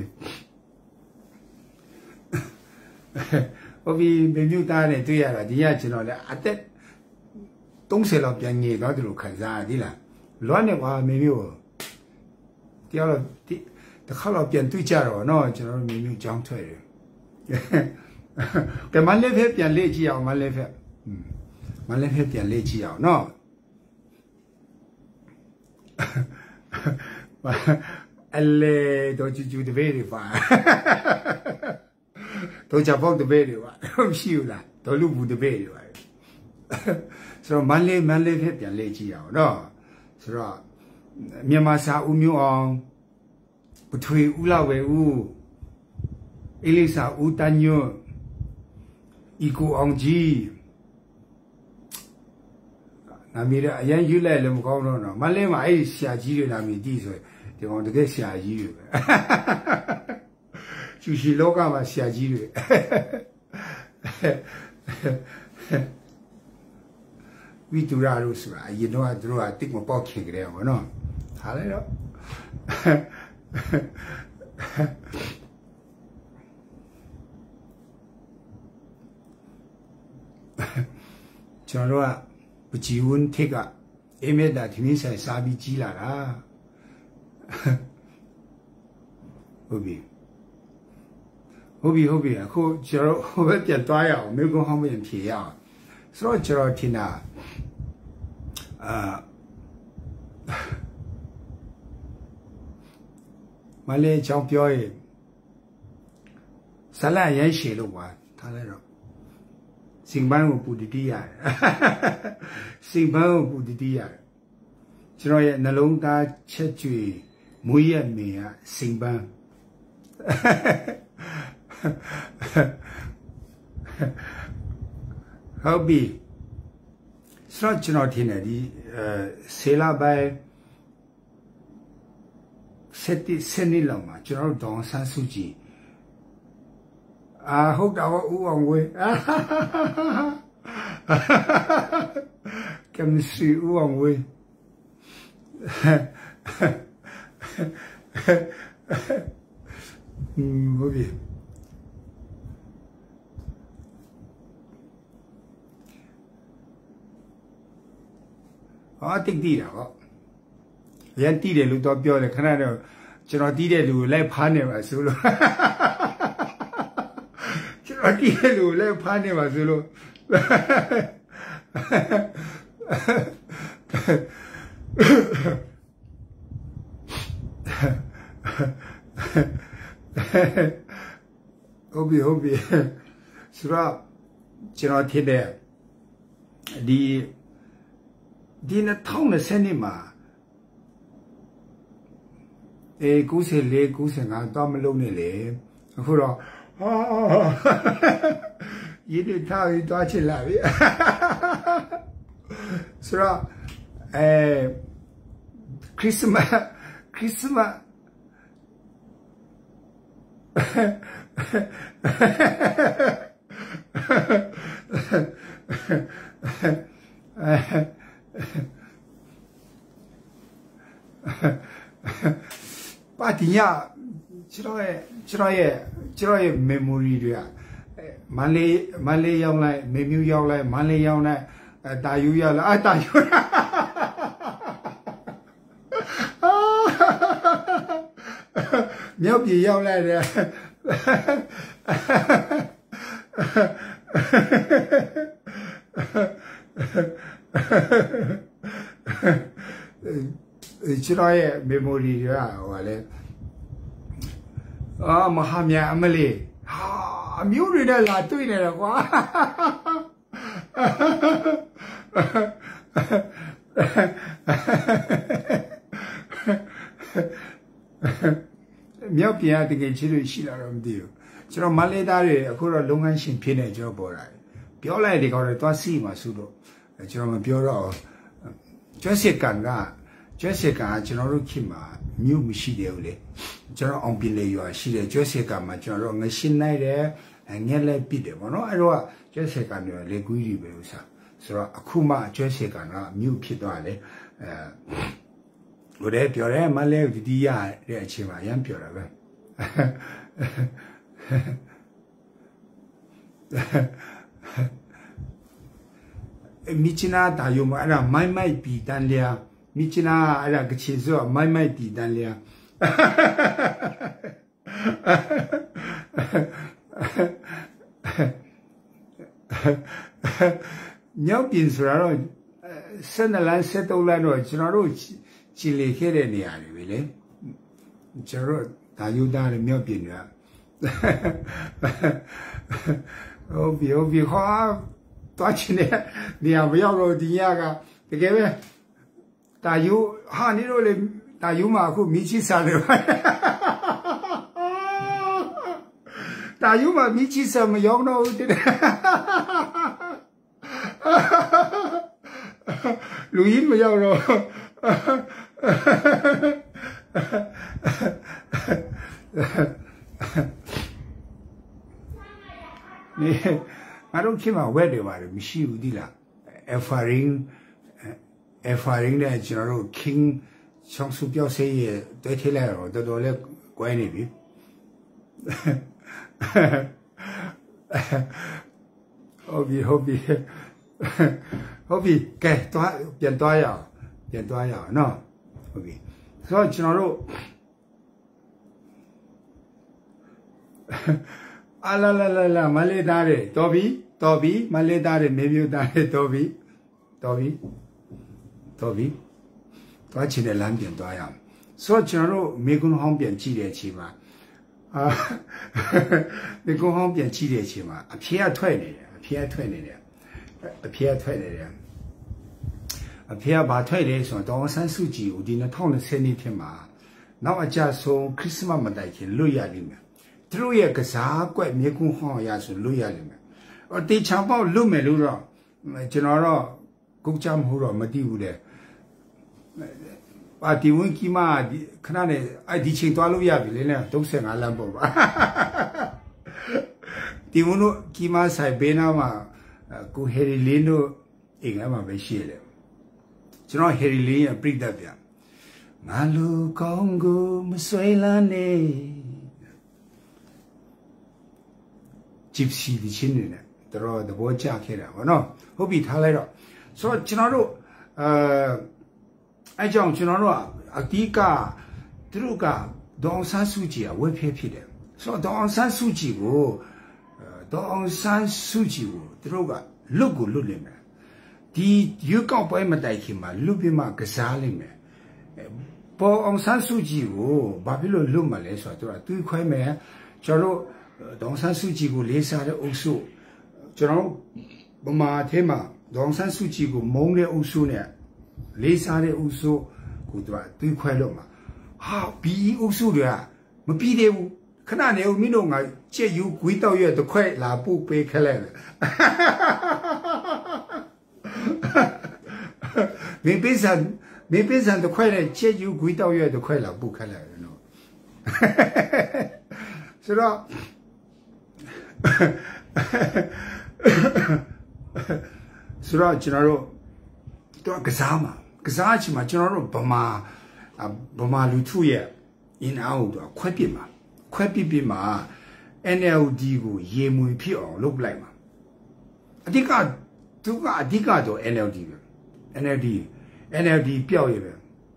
ဟုတ်ပြီမင်းမျိုးသားနဲ့တွေ့ရတာဒီကကျွန်တော်လည်းအသက်သုံးဆယ်လောက်ပြန်ငြိသွားတယ်လို့ခံစားရသည်လားလွမ်းနေပါမင်းမျိုးတရားတော့တစ်ခါတော့ပြန်တွေ့ကြတော့နော်ကျွန်တော်တို့မင်းမျိုးကြောင်းထွက်တယ်ကဲမလေးဖက်ပြန်လေ့ကြည့်အောင်မလေးဖက်မလေးဖက်ပြန်လေ့ကြည့်အောင်နော်အလေတော့ကျူကျူတပည့်တွေပါတော့ချပေါက်တပည့်တွေပါမရှိဘူးလားဒေါ်လူဘူးတပည့်တွေပါဆိုတော့မန်လေးမန်လေးဖက်ပြန်လေ့ကြည့်အောင်နော်ဆိုတော့မြန်မာစာဦးမျိုးအောင်ပထွေဦးလောက်ပဲဦးအေလိစာဦးတညွတ်ဤကိုအောင်ကြီးနာမည်ရအရင်ယူလိုက်လည်းမကောင်းတော့တော့မန်လေးမှာအဲ့ဆရာကြီးတွေနာမည်တည်ဆိုဒီကောင်တကယ်ဆရာကြီးတွေပဲကျူရှိလောကမှာဆရာကြီးတွေဝိတူရာလို့ဆိုတာအရင်တော့သူတို့ကတိတ်မပေါက်ခင်ကြတယ်ဗောနော်ထားလိုက်တော့ကျွန်တော်ကပကြည်ဝန်းထက်ကအိမေတာဒီမင်းဆိုင်စားပြီးကြီးလာတာဟုတ်ပြီဟုတ်ပြီဟုတ်ပြီအခုကျွန်တော်ဟိုဘက်ပြန်သွားရအောင်မြို့ကုန်းဟောင်းပြန်ဖြေရအောင်ဆိုတော့ကျွန်တော်ထင်တာအာမလေးချောင်းပြောရင်ဇလရမ်းရှည်လို့ပါထားလိုက်တော့စင်ပန်းကိုပူတတိရတယ်စင်ပန်းကိုပူတတိရတယ်ကျွန်တော်ရဲ့နှလုံးသားချက်ကြွေမွေးရမင်းကစင်ပန်းဟုတ်ပြီဆိုတော့ကျွန်တော်ထင်တယ်ဒီဆေးလာပိုင်းစက်တိစနေလောက်မှာကျွန်တော်တို့ဒေါန်ဆန်းစုကြည်အာဟုတ်တာဦးအောင်ဝေးကမ်စီဦးအောင်ဝေးอืมဟုတ်ပြီဟာတိတ်တီးတာပေါ့ရန်တီးတယ်လို့တော့ပြောတယ်ခဏတော့ကျွန်တော်တီးတဲ့လူကိုလိုက်ဖားနေပါဆိုလို့ကျွန်တော်တီးတဲ့လူကိုလိုက်ဖားနေပါဆိုလို့ဟုတ်ပြီဟုတ်ပြီဆိုတော့ကျွန်တော်ထင်တယ်ဒီဒီနှစ်ထောင်နှစ်နှစ်မှာအေး九十四九十五တော့မလုံးနဲ့လေအခုတော့ဟာရည်ရထားပြီးတွားချစ်လာပြီဆိုတော့အဲခရစ်စမတ်ခရစ်စမတ်ပါတီညာကျွန်တော်ရဲ့ကျွန်တော်ရဲ့ကျွန်တော်ရဲ့ memory တွေကမန်လေးမန်လေးရောက်လိုက်မေမြူရောက်လိုက်မန်လေးရောက်လိုက်တာယူရောက်လိုက်အတာယူမြောက်ပြည်ရောက်လိုက်တယ်ကျွန်တော်ရဲ့ memory တွေကဟိုလေအာမဟာမြတ်အမလေးဟာအမျိုးတွေနဲ့လာတွေ့နေတယ်ကွာမြောက်ပြည်ကတကယ်ချစ်လို့ရှိလာတော့မသိဘူးကျွန်တော်မလေးသားတွေအခုတော့လုပ်ငန်းရှင်ဖြစ်နေကျွန်တော်ပေါ်လာတယ်ပြောလိုက်ဒီကောင်တွေသွားစီမှာစုတော့ကျွန်တော်မပြောတော့ကျွတ်စစ်ကန်ကကျွတ်စစ်ကန်ကကျွန်တော်တို့ခေတ်မှာမြို့မရှိသေးဘူးလေကျွန်တော်အောင်ပြလေရွာရှိတယ်ကျွတ်စစ်ကန်မှာကျွန်တော်တို့ငရှင်းနိုင်တယ်ငက်လည်းပြစ်တယ်ပေါ့နော်အဲ့တော့ကျွတ်စစ်ကန်တွေလေကွီးတွေပဲဥစားဆိုတော့အခုမှကျွတ်စစ်ကန်ကမြို့ဖြစ်သွားတယ်အဲဟိုတဲ့ပြောတယ်မလဲဒီဒီရတဲ့အချိန်မှာရမ်းပြောတာပဲမိချနာတာယုံမှာအဲ့ဒါမိုက်မိုက်ပြီးတန်လျာမိချနာအဲ့ဒါကချေဆိုမိုက်မိုက်ပြီးတန်လျာမြောက်ပြင်ဆိုတော့စနလန်စက်တုံးလန်တော့ကျွန်တော်တို့ချီလေခဲ့တဲ့နေရာတွေပဲလေကျွန်တော်တို့ဒါယူသားတွေမြောက်ပြင်တွေကဟုတ်ပြီဟုတ်ပြီဟာတွားချင်တဲ့နေရာမရောက်တော့ဒီညကတကယ်ပဲတာယူဟာနေတော့လေတာယူမှာအခုမိချီစားတယ်တာယူမှာမိချီစားမရောက်တော့ဘူးတဲ့လူကြီးမရောက်တော့နေငါတို့ခေတ်မှာဝက်တွေပါတယ်မရှိဘူးဒီလားအဖာရင်းအဖာရင်းတဲ့ကျွန်တော်တို့ king ချောင်းစုပြောက်စေးရဲ့တွဲထည့်လိုက်တော့တော်တော်လေးကွဲနေပြီဟုတ်ပြီဟုတ်ပြီဟုတ်ပြီကဲတွားပြန်တွားရအောင်ပြန်တွားရအောင်နော်ဟုတ်ပြီဆိုတော့ကျွန်တော်တို့အလာလာလာလာမလေးသားတွေတော်ပြီတော်ပြီမလေးသားတွေမေမျိုးသားတွေတော်ပြီတော်ပြီတော်ပြီတွားချင်တဲ့လမ်းပြန်တွားရအောင်ဆိုတော့ကျွန်တော်တို့မေကွန်းဟောင်းပြန်ကြည့်တဲ့အချိန်မှာအာမေကွန်းဟောင်းပြန်ကြည့်တဲ့အချိန်မှာအဖေကထွက်နေတယ်အဖေကထွက်နေတယ်အဖေကထွက်နေတယ်အဖေကဘာထွက်လဲဆိုတော့ဒေါ်ဆန်းစုကြည်ကိုဒီနှစ်ထောင်နှစ်နှစ်ထဲမှာနောက်အကြဆုံးခရစ်စမတ်မတိုင်ခင်လွတ်ရလိမ့်မယ်သူတို့ရဲ့ကစားကွက်မြေကွန်းဟောင်းရဆိုလွတ်ရလိမ့်မယ်အတေချောင်းပေါက်လွတ်မယ်လို့တော့ကျွန်တော်တော့ကုတ်ချမဟုတ်တော့မသိဘူးလေပါတီဝင်ကြီးမခဏနဲ့အဲ့ဒီချိန်သွားလို့ရပြီလေနဲ့၃၅လမ်းပေါ့ပါဒီဝန်တို့ကြီးမဆိုင်ဘေးနားမှာကိုဟယ်ရီလင်းတို့အိမ်ထဲမှာပဲရှိတယ်ကျွန်တော်ဟယ်ရီလင်းရဲ့ပြိတ္တဗျငါလူကောင်းကိုမဆွဲလန်းနေဂျစ်စီဒီချင်းနဲ့တော့သဘောကျခဲ့တာဗောနော်ဟုတ်ပြီထားလိုက်တော့ဆိုတော့ကျွန်တော်တို့အဲအဲကြောင့်ကျွန်တော်တို့အဓိကသူတို့ကဒေါအောင်ဆန်းစုကြည်ကဝက်ဖျက်ဖြစ်တယ်ဆိုတော့ဒေါအောင်ဆန်းစုကြည်ကိုဒေါအောင်ဆန်းစုကြည်ကိုသူတို့ကလွတ်ကိုလွတ်လိမ့်မယ်ဒီရွေးကောက်ပွဲမတိုင်ခင်မှာလွတ်ပြီးမှကစားလိမ့်မယ်ပေါ်အောင်ဆန်းစုကြည်ကိုဘာဖြစ်လို့လွတ်မှာလဲဆိုတော့သူကတွေးခွဲမယ်ကျွန်တော်တို့ဒေါအောင်ဆန်းစုကြည်ကိုလေးစားတဲ့အုပ်စုကျွန်တော်ဗမာထဲမှာဒေါအောင်ဆန်းစုကြည်ကိုမုန်းတဲ့အုပ်စုနဲ့雷沙的乌苏，古对吧？对快乐嘛，好比乌苏的啊，没比的乌，可那你有民众啊，借由轨道月都快拉布背开来了，哈哈哈哈哈哈！没背上，没背上都快来，借由轨道月都快拉布开来了喏，哈哈哈哈哈！是吧？是吧？今儿喽，都要个啥嘛？个啥去嘛？今儿喽，不嘛啊，不嘛路途也，因后头快变嘛，快变变嘛 ，N L D 个业务票落不来嘛。啊，这个这个这个都 N L D 的 ，N L D，N L D 表也的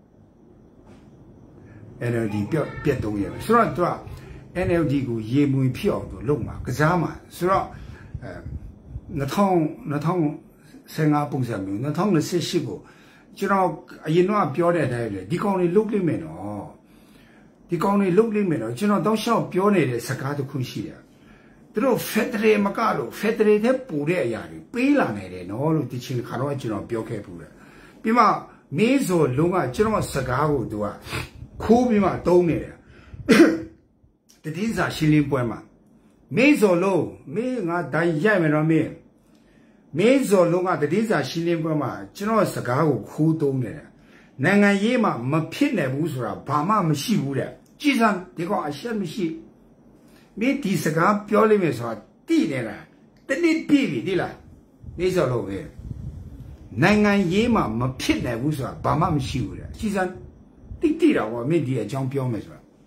，N L D 表变动也的，是吧？对吧？ N L D 个业务票都落嘛，个啥嘛？是吧？呃，那趟那趟三亚本身没有，那趟那些西个，就让一弄表来来了，你讲你落里面咯，你讲你落里面咯，就让当小表来的自家都可惜了，这种发的来么干咯，发的来才补来呀的，背来来的，然后咯，的钱看到就让表开补了，比嘛每座龙啊，就让自家个都啊，可比嘛都来了。这地上心里不嘛，每座楼每俺单一面上面，每座楼啊，这地上心里不嘛，只要是个个苦动的，那俺爷嘛没骗来不说了，爸妈没洗过的，机上这个啊先没洗，每第十个表里面说地的了，等你别别的了，每座楼的，那俺爷嘛没骗来不说，爸妈没洗过的，机上地地了我没地讲表没说。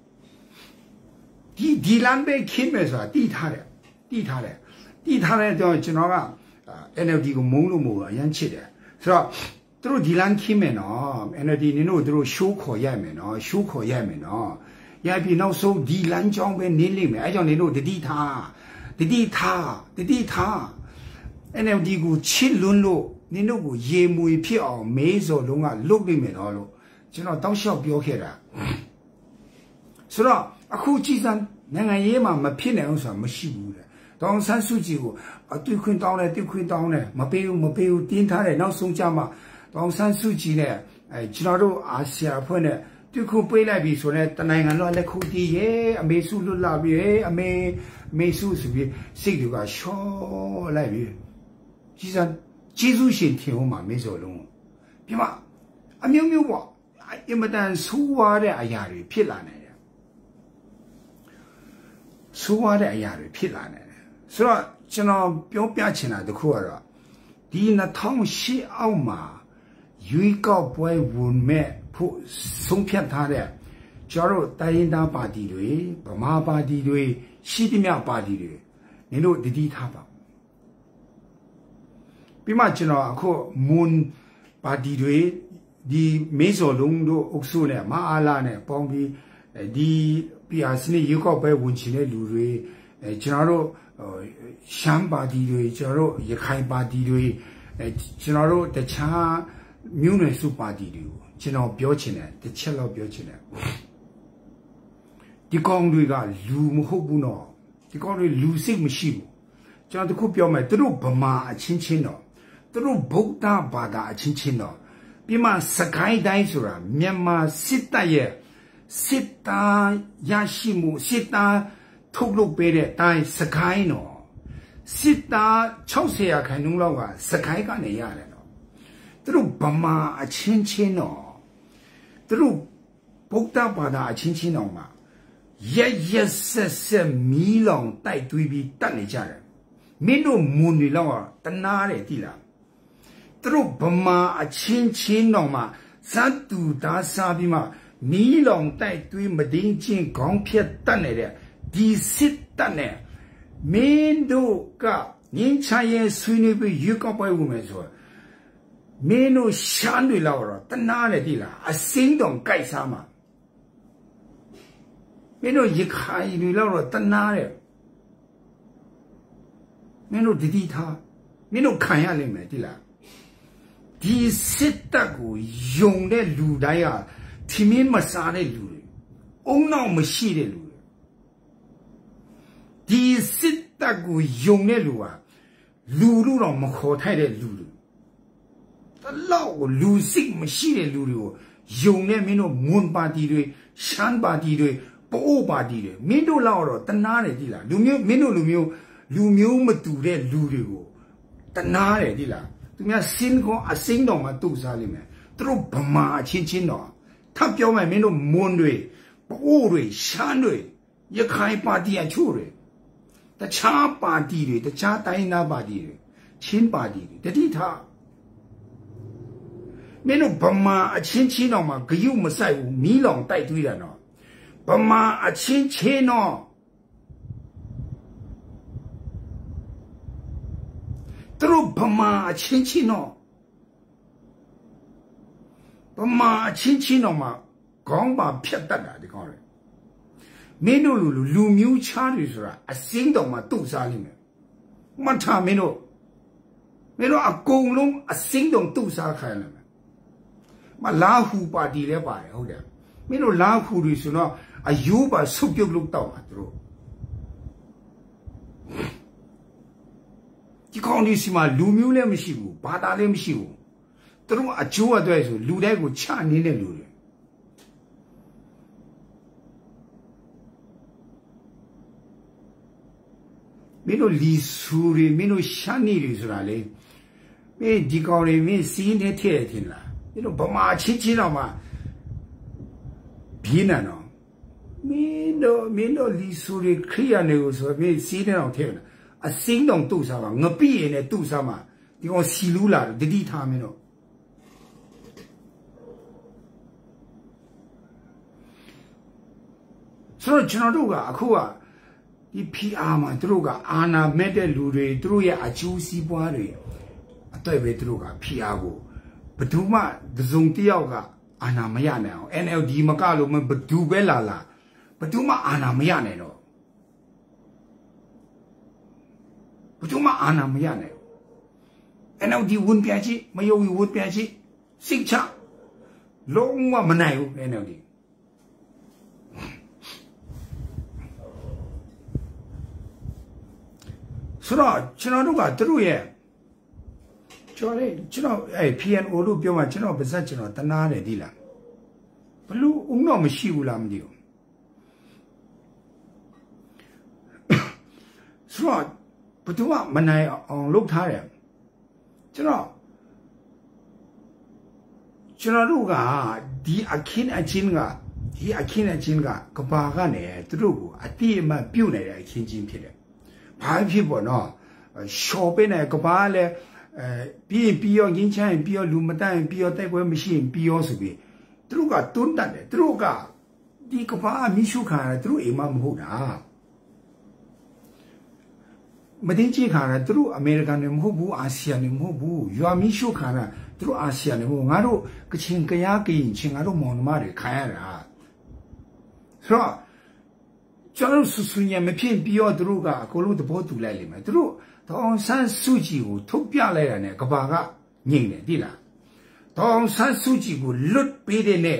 地地南边开没说，地塌了，地塌了，地塌了叫就那个啊 ，N L D 个梦都没了，人起的，是吧？都是地南开没呢 ，N L D 你那都是小考也没呢，小考也没呢，也比那时候地南江边年龄没，还叫你那的地塌，的地塌，的地塌 ，N L D 个七轮路，你那个业务票每座龙啊六里面那路，就那当小标开的，是吧？啊，可计算那个爷嘛没骗人说没洗过的，当山书记个啊对困当嘞对困当嘞，没背有没背有点他嘞，那送家嘛，当山书记呢，哎，其他都啊下坡呢，对困背来比说呢，但那个那来苦的耶，美术路那边啊美美术是边谁就个小来边，计算技术性挺好嘛，没做弄，对嘛，啊喵喵哇，啊也没但说话的哎呀的骗人呢。说话的哎呀，骗人的，是吧？就那表表起来都可了。第一那汤西奥嘛，有一个不会文脉不送骗他的，假如大雁大八地队、白马八地队、西地面八地队，你都滴滴他吧。比嘛就那可门八地队，你每座龙都屋数呢，马阿拉呢，旁边呃你。比亚是呢，有个白温泉的路瑞，诶，假如呃乡巴地瑞，假如一开巴地瑞，诶，假如在抢苗人数巴地瑞，这样标起来，在吃了标起来。你讲对个路么好不孬？你讲对路色么细不？这样都可标嘛，都是不嘛轻轻的，都是不大不大轻轻的，比嘛世界大数啦，缅甸十大爷。十大亚西姆，十大透露白的，但是开呢，十大超市也开弄了个，是开个那样的咯，这都不嘛亲亲咯，这都不大不大亲亲咯嘛，一一实实米浪带对比等你家人，没有门里了啊，等哪里的啦，这都不嘛亲亲咯嘛，三度大傻逼嘛。米浪带对没定金钢片等来的，第四等呢，面都个年轻人水里边有个白我们说，面都相对老了，等哪来的啦？啊，行动干啥嘛？面都一看一老了，等哪来？面都滴滴他，面都看下来没的啦？第四等个用的路来呀。前面没啥的路，后脑没细的路。第四大个用的路啊，路路上没好太的路路。 他老个路性没系的路的，用的没那门巴地的、山巴地的、包巴地的，没那老了，他哪来的啦？路苗没那路苗，路苗没堵的路的个，他哪来的啦？对面新光啊，新东嘛堵啥里面？都不嘛亲亲喏，他表面没那门的、包的、山的，一开巴地啊出的，他茶巴地的，他茶带那巴地的，亲巴地的，这里他。没那爸妈啊，亲戚喏嘛，个有么在乎米浪带队了喏，爸妈啊，亲戚喏，都爸妈啊，亲戚喏，爸妈亲戚喏嘛，讲把撇得了，你讲嘞，没那路路路苗差的是啦，啊，行动嘛都啥里面，没差没那，没那啊，公路啊，行动都啥开了。嘛拉虎巴地来巴的，好的，没那拉虎的时候呢，啊有把手脚弄到嘛，对不？你讲的是嘛，路苗来没修，巴达来没修，这种啊旧啊对说，路来个千年的路的，没那历史的，没那乡里的是哪里？没地高的，没新的天天啦。你说爸妈亲戚了嘛？别难了，没那没那历史的可以啊，那个时候没新的那天了，啊，新东多少嘛？我毕业呢多少嘛？你讲西路啦，这里他们了。所以，像这个啊，可啊，你 P R 嘛，这个啊那没得路的，这个也啊九十八的，对不对？这个 P R 个。betul mah dezong tiaw ka ana maya ne N L D မကလို့မ betul ပဲလာလာ betul mah ana maya neတော့ betul mah ana maya ne N L D ဝင်ပြန်ကြည့်မယုံဘူးဝင်ပြန်ကြည့်စိတ်ချလုံးဝမနိုင်ဘူး N L D ဆိုတော့ကျွန်တော်တို့ကသူတို့ရဲ့ကျော်လေကျွန်တော်အဲ P N O လို့ပြောမှကျွန်တော်ပါဇက်ကျွန်တော်တနာတယ်ဒီလားဘလို့ဦးတော့မရှိဘူးလားမသိဘူးဆိုတော့ဘယ်သူမှမနိုင်အောင်လုပ်ထားတယ်ကျွန်တော်ကျွန်တော်တို့ကဒီအခင်းအချင်းကဒီအခင်းအချင်းကကဘာကနေသူတို့ကိုအတိအမှန်ပြုတ်နေတဲ့အခင်းချင်းဖြစ်တယ်ဘာဖြစ်ပေါ့နော်ရှော့ပေးနေကဘာလဲအဲပြီးပြီးရောငင်းချင်ပြီးရောလူမတိုင်ပြီးရောတိုက်ပွဲမရှိရင်ပြီးရောဆိုပြီးသူတို့ကတွန်းတက်တယ်သူတို့ကဒီကဘာမိရှုခါတယ်သူတို့အိမ်မမဟုတ်တာမတင်ကြည့်ခါတယ်သူတို့အမေရိကန်တွေမဟုတ်ဘူးအာဆီယံတွေမဟုတ်ဘူးရွာမိရှုခါတာသူတို့အာဆီယံတွေမဟုတ်ငါတို့ကချင်ကရားကရင်ချင်းငါတို့မောင်နှမတွေခံရတာဆိုတော့ကျွန်တော်ဆူဆူညံမဖြစ်ပြီးရောသူတို့ကအကုန်လုံးသဘောတူလိုက်လိမ့်မယ်သူတို့ဒေါအောင်ဆန်းစုကြည်ကိုထုတ်ပြလိုက်ရတယ်ကဘာကငြိမ့်တယ်သိလားဒေါအောင်ဆန်းစုကြည်ကိုလွတ်ပေးတဲ့နဲ့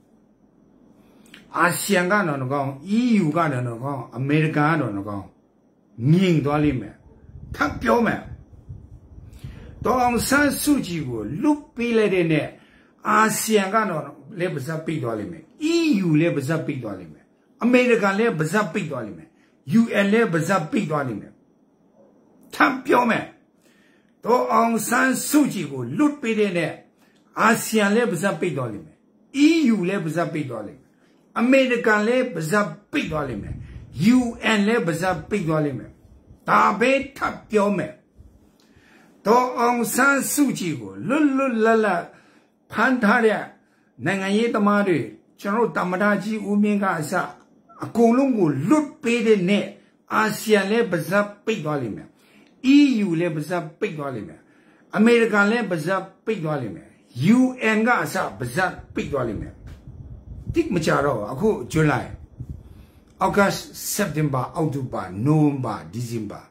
အာဆီယံကတော့ငကောင်း E U ကတော့ငကောင်းအမေရိကန်ကတော့ငကောင်းငြိမ့်သွားလိမ့်မယ်ထပ်ပြောမယ်ဒေါအောင်ဆန်းစုကြည်ကိုလွတ်ပေးလိုက်တဲ့နဲ့အာဆီယံကတော့လည်းပါဇက်ပိတ်သွားလိမ့်မယ် E U လည်းပါဇက်ပိတ်သွားလိမ့်မယ်အမေရိကန်လည်းပါဇက်ပိတ်သွားလိမ့်မယ် U N လည်းပါဇက်ပိတ်သွားလိမ့်မယ်ထပ်ပြောမယ်ဒေါအောင်ဆန်းစုကြည်ကိုလွတ်ပေးတဲ့နဲ့အာဆီယံလည်းပါဇက်ပိတ်သွားလိမ့်မယ် E U လည်းပါဇက်ပိတ်သွားလိမ့်မယ်အမေရိကန်လည်းပါဇက်ပိတ်သွားလိမ့်မယ် U N လည်းပါဇက်ပိတ်သွားလိမ့်မယ်ဒါပဲထပ်ပြောမယ်ဒေါအောင်ဆန်းစုကြည်ကိုလွတ်လွတ်လပ်လပ်ဖမ်းထားတဲ့နိုင်ငံရေးသမားတွေကျွန်တော်တမ္မတာကြီးဦးမင်းကအစအကုန်လုံးကိုလွတ်ပေးတဲ့နဲ့အာဆီယံလည်းပါဇက်ပိတ်သွားလိမ့်မယ် E U လည်းပါဇက်ပိတ်သွားလိမ့်မယ်အမေရိကန်လည်းပါဇက်ပိတ်သွားလိမ့်မယ် U N ကအစပါဇက်ပိတ်သွားလိမ့်မယ်တိမကြတော့အခုဇူလိုင်အောက်ဂတ်စက်တင်ဘာအောက်တိုဘာနိုဝင်ဘာဒီဇင်ဘာ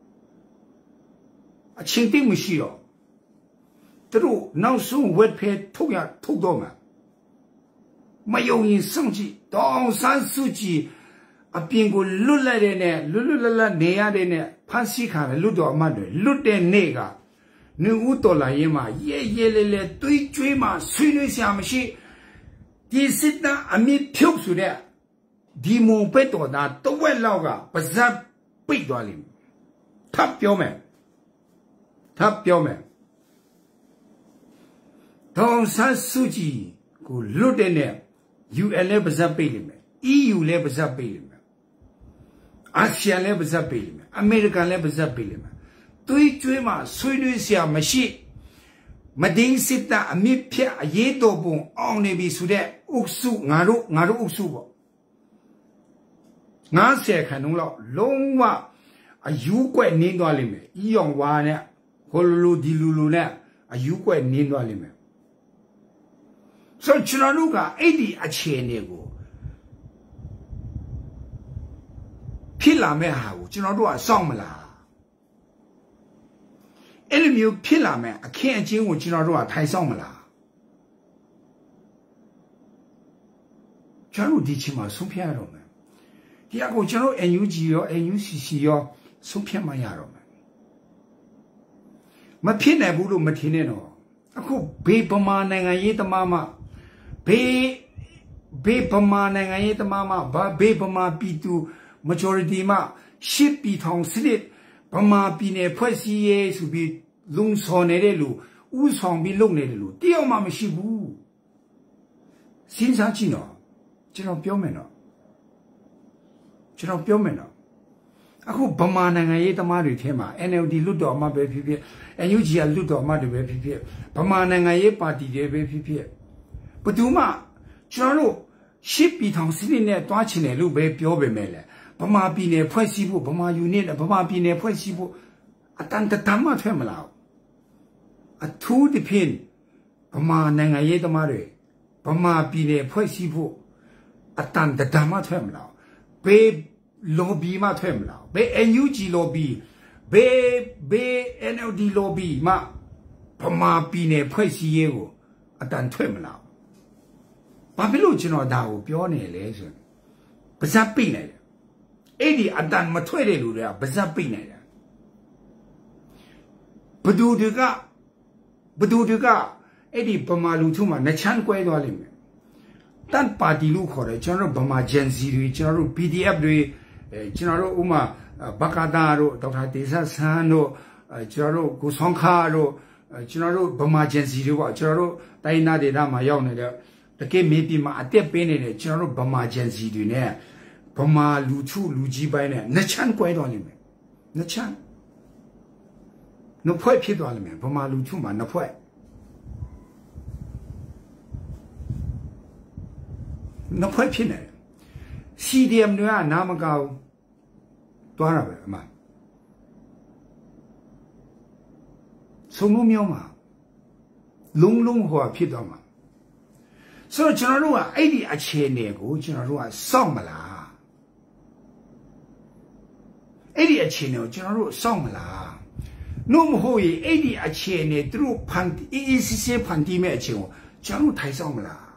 အချင်းတိမရှိတော့သူတို့နောက်ဆုံးဝက်ဖဲထုတ်ရထုတ်တော့မှာမယုံရင်စောင့်ကြည့်တောင်ဆန်းစုကြည်အပြင်ကိုလွတ်လိုက်တဲ့နဲ့လွတ်လွတ်လပ်လပ်နေရတဲ့နဲ့ဖန်ဆီးခံတယ်လွတ်တော်အမတ်တွေလွတ်တဲ့နေ့က你乌多来也嘛，夜夜来来对追嘛，谁能想不起？第四单阿米票数的，题目被多大都会老个，不是背多哩，他表明，他表明，当上书记个录的呢 ，U N 来不是背里面 ，E U 来不是背里面。阿西亚来不是背里面，阿美国来不是背里面，对追嘛，谁能想没戏？没定时的阿米片也多不，昂那边说的乌苏，俺都俺都乌苏不，俺先看懂了，龙话啊有怪年段里面，一样话呢，和路地路路呢啊有怪年段里面，所以去那路个一点啊钱那个。骗了没好，就那多上么啦？一里没有骗了没？看见我就那多太上么啦？假如地区嘛，受骗了没？第二个假如 N U G 哟 ，N U C C 哟，受骗嘛呀了没？没骗那不如没听那咯。啊，可别不嘛那个也的妈妈，别别不嘛那个也的妈妈，把别不嘛比都。majority 嘛，十比同时的，爸妈比呢破事业是比农村那的路，五常比农那的路，第二嘛没是不，现场见了，这种表面了，这种表面了，啊，可爸妈那个也他妈的天嘛 ，N L D 录到嘛白皮皮 ，N U G 啊录到嘛的白皮皮，爸妈那个也把地的白皮皮，不对嘛，这路十比同时的呢，短期内路白表白没了。爸妈比呢破西部，爸妈有呢的，爸妈比呢破西部，啊，但他他妈退不了，啊，土的偏，爸妈那个也他妈的，爸妈比呢破西部，啊，但他他妈退不了，被罗比嘛退不了，被 N U G 罗比，被被 N L D 罗比嘛，爸妈比呢破西业务，啊，但退不了，巴比鲁就那大户表呢来说，不是背来的。一点阿丹没退的路的，不是背来的。不读这个，不读这个，一点不马路途嘛，那钱贵多里面。但把地路考的，假如不马建设的，假如 P D F 的，呃，假如我们呃巴卡达的，到他第三山的，呃，假如古桑卡的，呃，假如不马建设的话，假如在那里他们要那个，这个没比嘛，这边的呢，假如不马建设的呢。爸妈路途路几百呢？那钱贵多里面，那钱，那破皮多里面，爸妈路途嘛那破，那破皮呢 ？C D M 的啊那么高，多少倍嘛？收入苗嘛，隆隆化皮多嘛？所以经常说啊，哎的啊钱那个，经常说啊上不啦。一点钱呢，就那说上不啦。那么好耶，一点钱呢，都盘一一些些盘地面钱哦，假如太上不啦。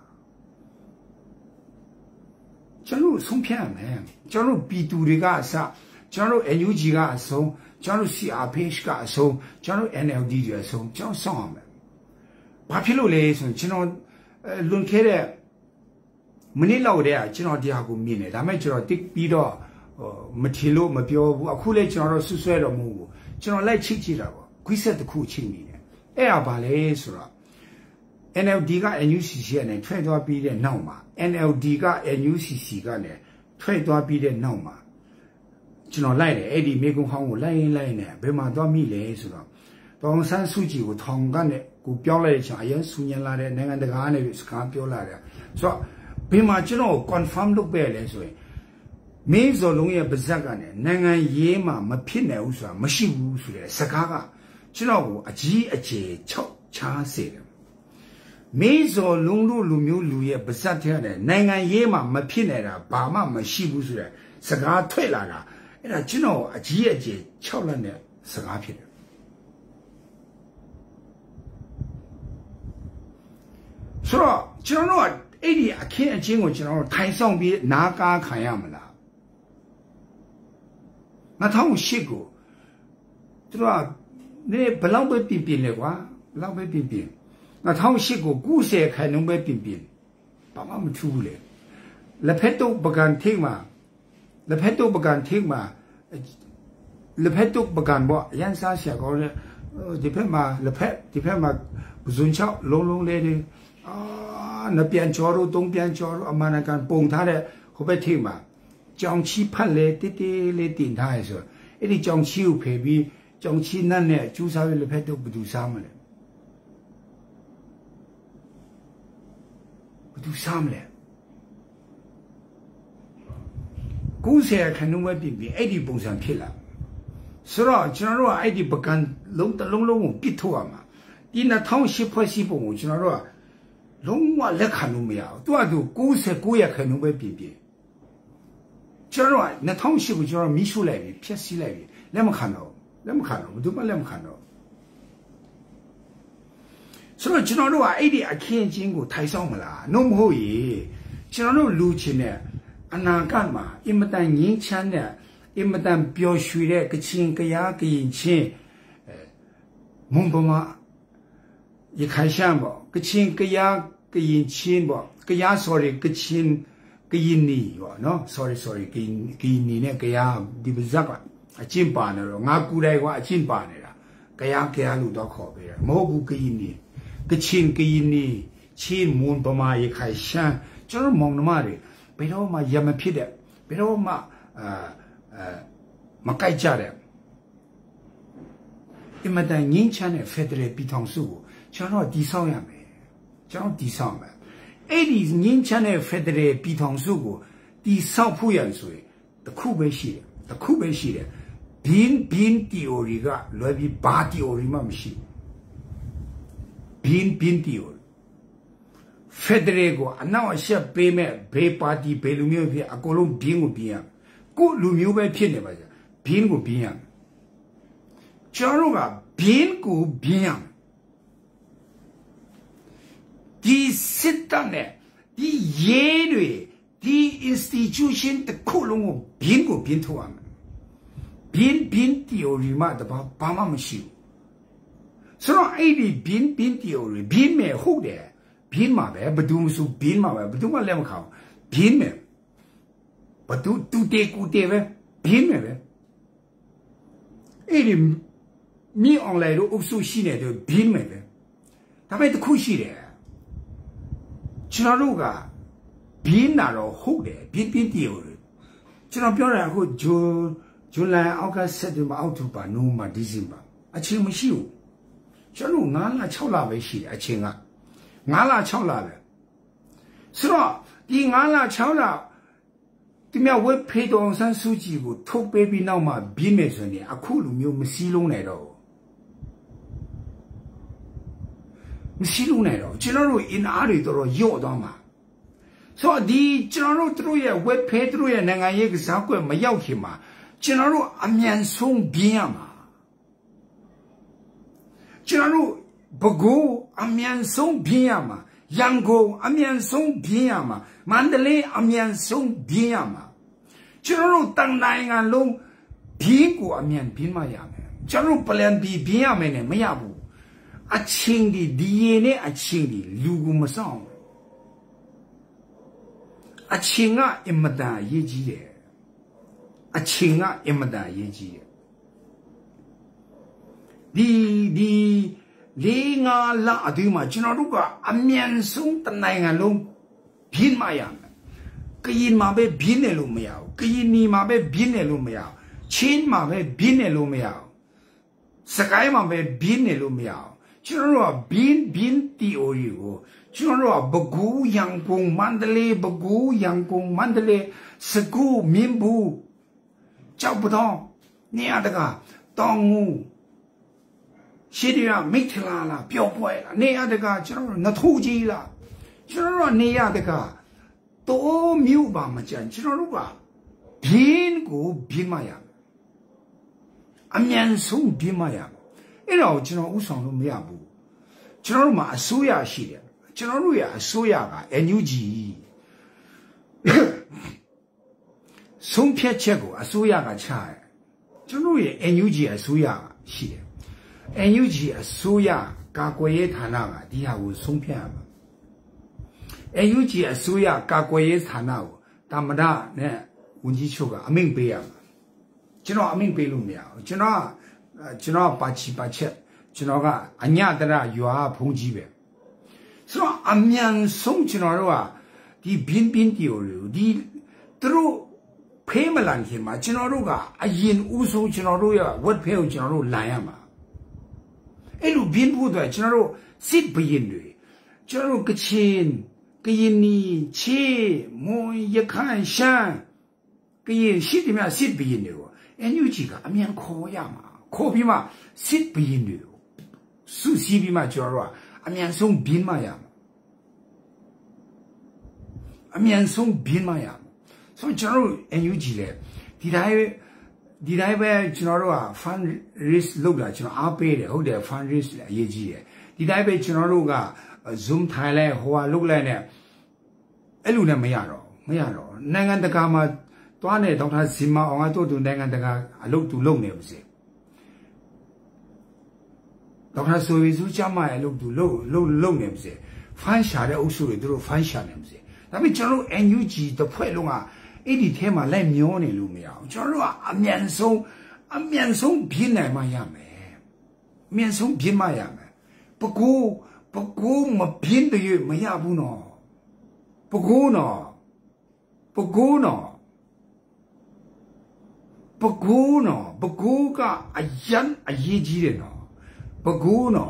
假如送骗没，假如 B 度的个啥，假如 N U G 个送，假如 C R P H 个送，假如 N L D 个送，假如上没。把皮路来送，经常呃轮开的，没你老的，经常底下个面的，他们知道得比到。哦，没铁路没标布，啊，后来讲到是衰了么物，讲到来清洁了不，规则都可清理的。哎呀，把来说了 ，N L D 个 N U C C 呢，推多比的闹嘛 ，N L D 个 N U C C 个呢，推多比的闹嘛，讲到来的，哎，你美国行我来来呢，别嘛多米来说了，当山书记我唐干的，我表来讲，哎呀，数年来的，那个那个俺那是刚表来的，说别嘛讲到官方都白来说。没做农业不是这个呢，那个野嘛没骗来无说，没修无说的，是嘎个，知道我一季一季超强势的。没做农路路苗路业不是这样的，那个野嘛没骗来的，爸妈没修无说的，是嘎退了个，那知道我一季一季超了呢，是嘎骗的。所以，知道我一点看见我知道我台上边哪家看样么啦？那他们写过，对吧？ 你不老被变变的话，老被变变，那他些个古时还能被变变，爸爸们出来，那拍都不敢听嘛，那拍都不敢听嘛，那拍都不敢播，人啥些个呢？呃，这拍嘛，那拍这拍嘛，不顺畅，隆隆来的啊，那边角落东边角落，嘛那个崩塌的，后边听嘛，将气喷来，滴滴来顶他的时候，一啲将气又配比。将气难呢，就稍微了拍都不都啥么了，不都啥么了。古时看侬外边边，爱的蹦上去了，是咯，就那说爱的不敢弄得弄弄我鼻头啊嘛，你那汤西破西蹦，就那说弄我来看侬没有，多少都古时古也看侬外边边，就那说那汤西不就那米数来的，撇西来的，那么看到。那么看到，我都把那么看到。所以今朝路啊，一点啊看见过太少么啦，弄不好耶。今朝路路起呢，啊哪干嘛？也没当年轻的，也没当表学的，个钱个样个银钱，呃，蒙不嘛？一看想不，个钱个样个银钱不，个样说的个钱个银年喏喏，sorry sorry，个个银年呢个样你不知道吧？啊，真办的咯，我过来话真办的啦，这样这样路到靠边了，冇过个一年，个钱个一年，钱门不嘛一开想，就是忙的嘛的，别说嘛也没撇的，别说嘛呃呃嘛改价的，因为在年前呢发的来比汤数，讲到地上呀没，讲到地上没，哎你年前呢发的来比汤数，地上铺盐水，的苦白些的，的苦白些的。边边地奥里个，来比八地奥里嘛不是，边边地奥里，发的那个，那我些北面北八地北路苗片，啊，各种边个边样，各路苗片片的吧是，边个边样，假如个边个边样，第适当的，第严厉，第 institution 的可能我边个边头啊。边边地奥里嘛，的把把嘛么修，所以爱的边边地奥里边没好的，边嘛呗，不都说边嘛呗，不都嘛两考，边没，不都都得过得呗，边没呗，爱的米昂来了，乌苏西呢就边没呗，他们都可惜的，其他路个边那了好的，边边地奥里，这样表然后就。就来奥个十点嘛，奥图吧，弄嘛，地震吧，啊，钱没修，假如俺那超拉为西的，啊，钱啊，俺那超拉的，是咯，你俺那超拉，对面我配到上手机个，头背比那嘛，比没说呢，啊，苦路没有么西路来了，么西路来了，这那路一哪里到了腰到嘛，所以你这那路都也我配都也那个一个啥鬼没要去嘛。今朝路阿面送边嘛，今朝路不过阿面送边嘛，阳光阿面送边嘛，曼德勒阿面送边嘛，今朝路当南岸路边个阿面边嘛样的，假如不连边边样没呢没呀不，阿清的地呢阿清的路过没上，阿清啊也没得业绩的。啊，钱啊，也没得业绩。你你你啊，拉对嘛？就那如果啊，面送的那样路，偏嘛样的，个人嘛被偏的路没有，个人你嘛被偏的路没有，钱嘛被偏的路没有，世界嘛被偏的路没有，就那说偏偏的而已个，就那说不顾阳光，曼德勒不顾阳光，曼德勒是顾民不。找不到，你呀这个当我，现在啊媒体啦啦标牌了，你呀这个就是那投机了，就是说你呀这个都没有办法讲，就是说吧，边个边嘛样，啊面送边嘛样，一老就说我上路没呀不，就说嘛收呀系的，就说路呀收呀个 N U G。送片结果啊，收押个钱，就路也 N U G 啊，收押个是的。 N U G အစိုးရကာကွယ်ရေးဌာနကဒီဟာကိုဆုံးဖြတ်ရမှာ N U G အစိုးရကာကွယ်ရေးဌာနကိုတာမဒနဲ့ဝန်ကြီးချုပ်ကအမိန့်ပေးရမှာကျွန်တော်အမိန့်ပေးလို့မရဘူးကျွန်တော်ကျွန်တော်ပါချီပါချက်ကျွန်တော်ကအညတရရွာဖုံးကြီးပဲဆိုတော့အမြန်ဆုံးကျွန်တော်တို့ကဒီဘင်းဘင်းတီကိုဒီသူတို့ဖေးမလန်ခင်မှာကျွန်တော်တို့ကအရင်ဦးဆုံးကျွန်တော်တို့ရဝက်ဖဲကိုကျွန်တော်တို့လာရမှာအဲ့လိုဘင်းဖို့တော့ကျွန်တော်တို့စစ်ဘရင်တွေကျွန်တော်တို့ကချင်ကရင်နီချေမွန်ရခိုင်ရှမ်းကရင်ရှိတယ်များစစ်ဘရင်တွေကို N U G ကအမြန်ခေါ်ရမှာခေါ်ပြီးမှစစ်ဘရင်တွေကိုစုစည်းပြီးမှကျွန်တော်တို့ကအမြန်ဆုံးဘင်းမရမှာအမြန်ဆုံးဘင်းမရမှာဆိုတော့ကျွန်တော်တို့ N U G လေဒီတိုင်းဒီတိုင်းပဲကျွန်တော်တို့က fund raise လုပ်တာကျွန်တော်အားပေးတယ်ဟုတ်တယ် fund raise အရေးကြီးတယ်ဒီတိုင်းပဲကျွန်တော်တို့က Zoom ထိုင်လဲဟိုဟာလုပ်လိုက်နဲ့အဲ့လိုနဲ့မရတော့မရတော့နိုင်ငံတကာမှာတွားနေဒေါက်တာဇီမာအောင်ကတို့တူနိုင်ငံတကာအလုပ်တူလုပ်နေပါစေဒေါက်တာဆိုရီစုချမရဲ့အလုပ်တူလုပ်လုပ်လုပ်နေပါစေဖိုင်းရှာတဲ့အုပ်စုတွေတို့ဖိုင်းရှာနေပါစေဒါပေမဲ့ကျွန်တော်တို့ N U G တစ်ဖွဲ့လုံးကအဲ့ဒီထဲမှာလိုက်မျောနေလို့မရအောင်ကျွန်တော်တို့ကအမြန်ဆုံးအမြန်ဆုံးပြင်းနိုင်မှရမယ်အမြန်ဆုံးပြင်းမှရမယ်ပကူပကူမပြင်းတဲ့မရဘူးနော်ပကူနော်ပကူနော်ပကူနော်ပကူကအရန်အရေးကြီးတယ်နော်ပကူနော်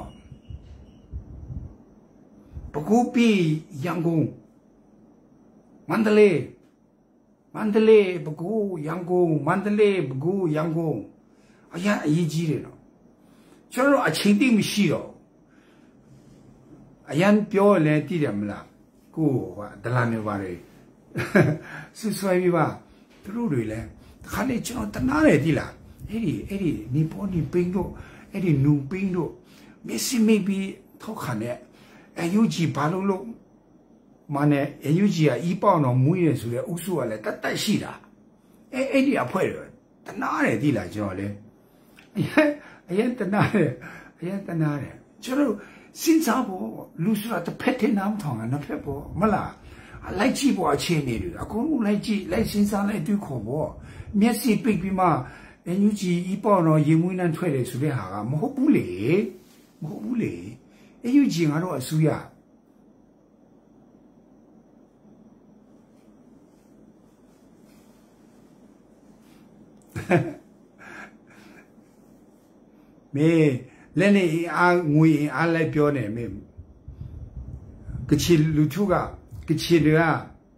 ပကူပြီးရန်ကုန်မန္တလေးမန္တလေးပဲခူးရန်ကုန်မန္တလေးပဲခူးရန်ကုန်အရာအရေးကြီးတယ်နော်ကျွန်တော်အချိန်တိမရှိတော့အရန်ပြောလဲတည်တယ်မလားကိုဟိုဒလာနေပါလေဆွဆွဲပြီးပါသူတို့တွေလဲတခါလေကျွန်တော်တနာတယ်တိလားအဲ့ဒီအဲ့ဒီနီပေါ်နီပိန်းတို့အဲ့ဒီနူပိန်းတို့မျက်စိမိတ်ပြီးထောက်ခံတဲ့အယူကြီးဘာလို့လို့မနဲ့အယူကြီးကအီးပေါအောင်တော့မွေးရဆိုတဲ့အုပ်စုကလည်းတတ်တတ်ရှိတာအဲအဲ့ဒီအဖွဲတော့တနာတယ်တိလားကျွန်တော်လဲအရင်အရင်တနာတယ်အရင်တနာတယ်ကျွန်တော်စဉ်းစားဖို့လူဆိုတာတစ်ဖက်ထင်းနားမထောင်တာနှစ်ဖက်ပေါ့မလားလိုက်ကြည့်ဖို့အခြေအနေတွေအကုန်လုံးလိုက်ကြည့်လိုက်စဉ်းစားလိုက်တွေးခေါ်ဖို့မျက်စိပိတ်ပြီးမှအယူကြီးအီးပေါအောင်တော့ရေမွေးနှံထွက်တယ်ဆိုတဲ့ဟာကမဟုတ်ဘူးလေမဟုတ်ဘူးလေအယူကြီးကတော့အဆူရမေလည်းနေအားငွေအားလိုက်ပြောနေမေကချင်လူထုကကချင်တွေက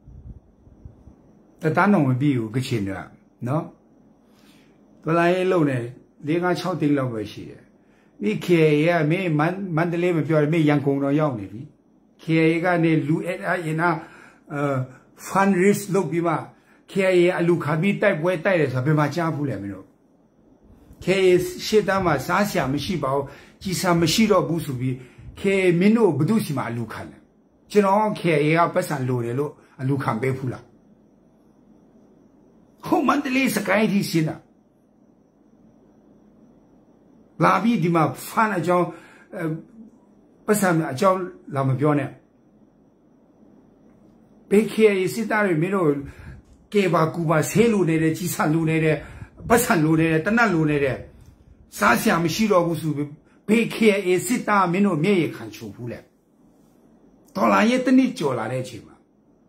တတန်းတော်မပြီးဘူးကချင်တွေကနော်တော်လိုင်းလုံးနေ၄၅၆တိလောက်ပဲရှိတယ်မိခေရမေမန်မန္တလေးမပြောရမေရန်ကုန်တော့ရောက်နေပြီခေရကနေလူအဲ့အရင်ကအဲ fund raise လုပ်ပြီးမှခေရအလူခါပြီးတိုက်ပွဲတိုက်တယ်ဆိုဘယ်မှာကြားဘူးလဲမင်းတို့ခေရှေ့သားမှာစားစရာမရှိပါဘူးကြီးစားမရှိတော့ဘူးဆိုပြီးခေမင်းတို့ဘသူစီမှာအလူခံတယ်ကျွန်တော်ခေအေကပတ်စံလိုတယ်လို့အလူခံပေးဖူးလားဟိုမန္တလေးစကိုင်းတီရှင်းတာလာပြီးဒီမှာဖန်အကြောင်းပတ်စံအကြောင်းလာမပြောနဲ့ဘေခေအေစစ်သားတွေမင်းတို့ကေဘာကူဘာဆေးလူနေတဲ့ကြီးစားလူနေတဲ့ပတ်စံလူနေတဲ့တနတ်လူနေတဲ့စားစရာမရှိတော့ဘူးဆိုဘေခေအေစစ်သားမင်းတို့မျက်ရည်ခံချိုဘူးလေဒေါ်လာရဲ့တနည်းကြော်လာတဲ့အချိန်မှာ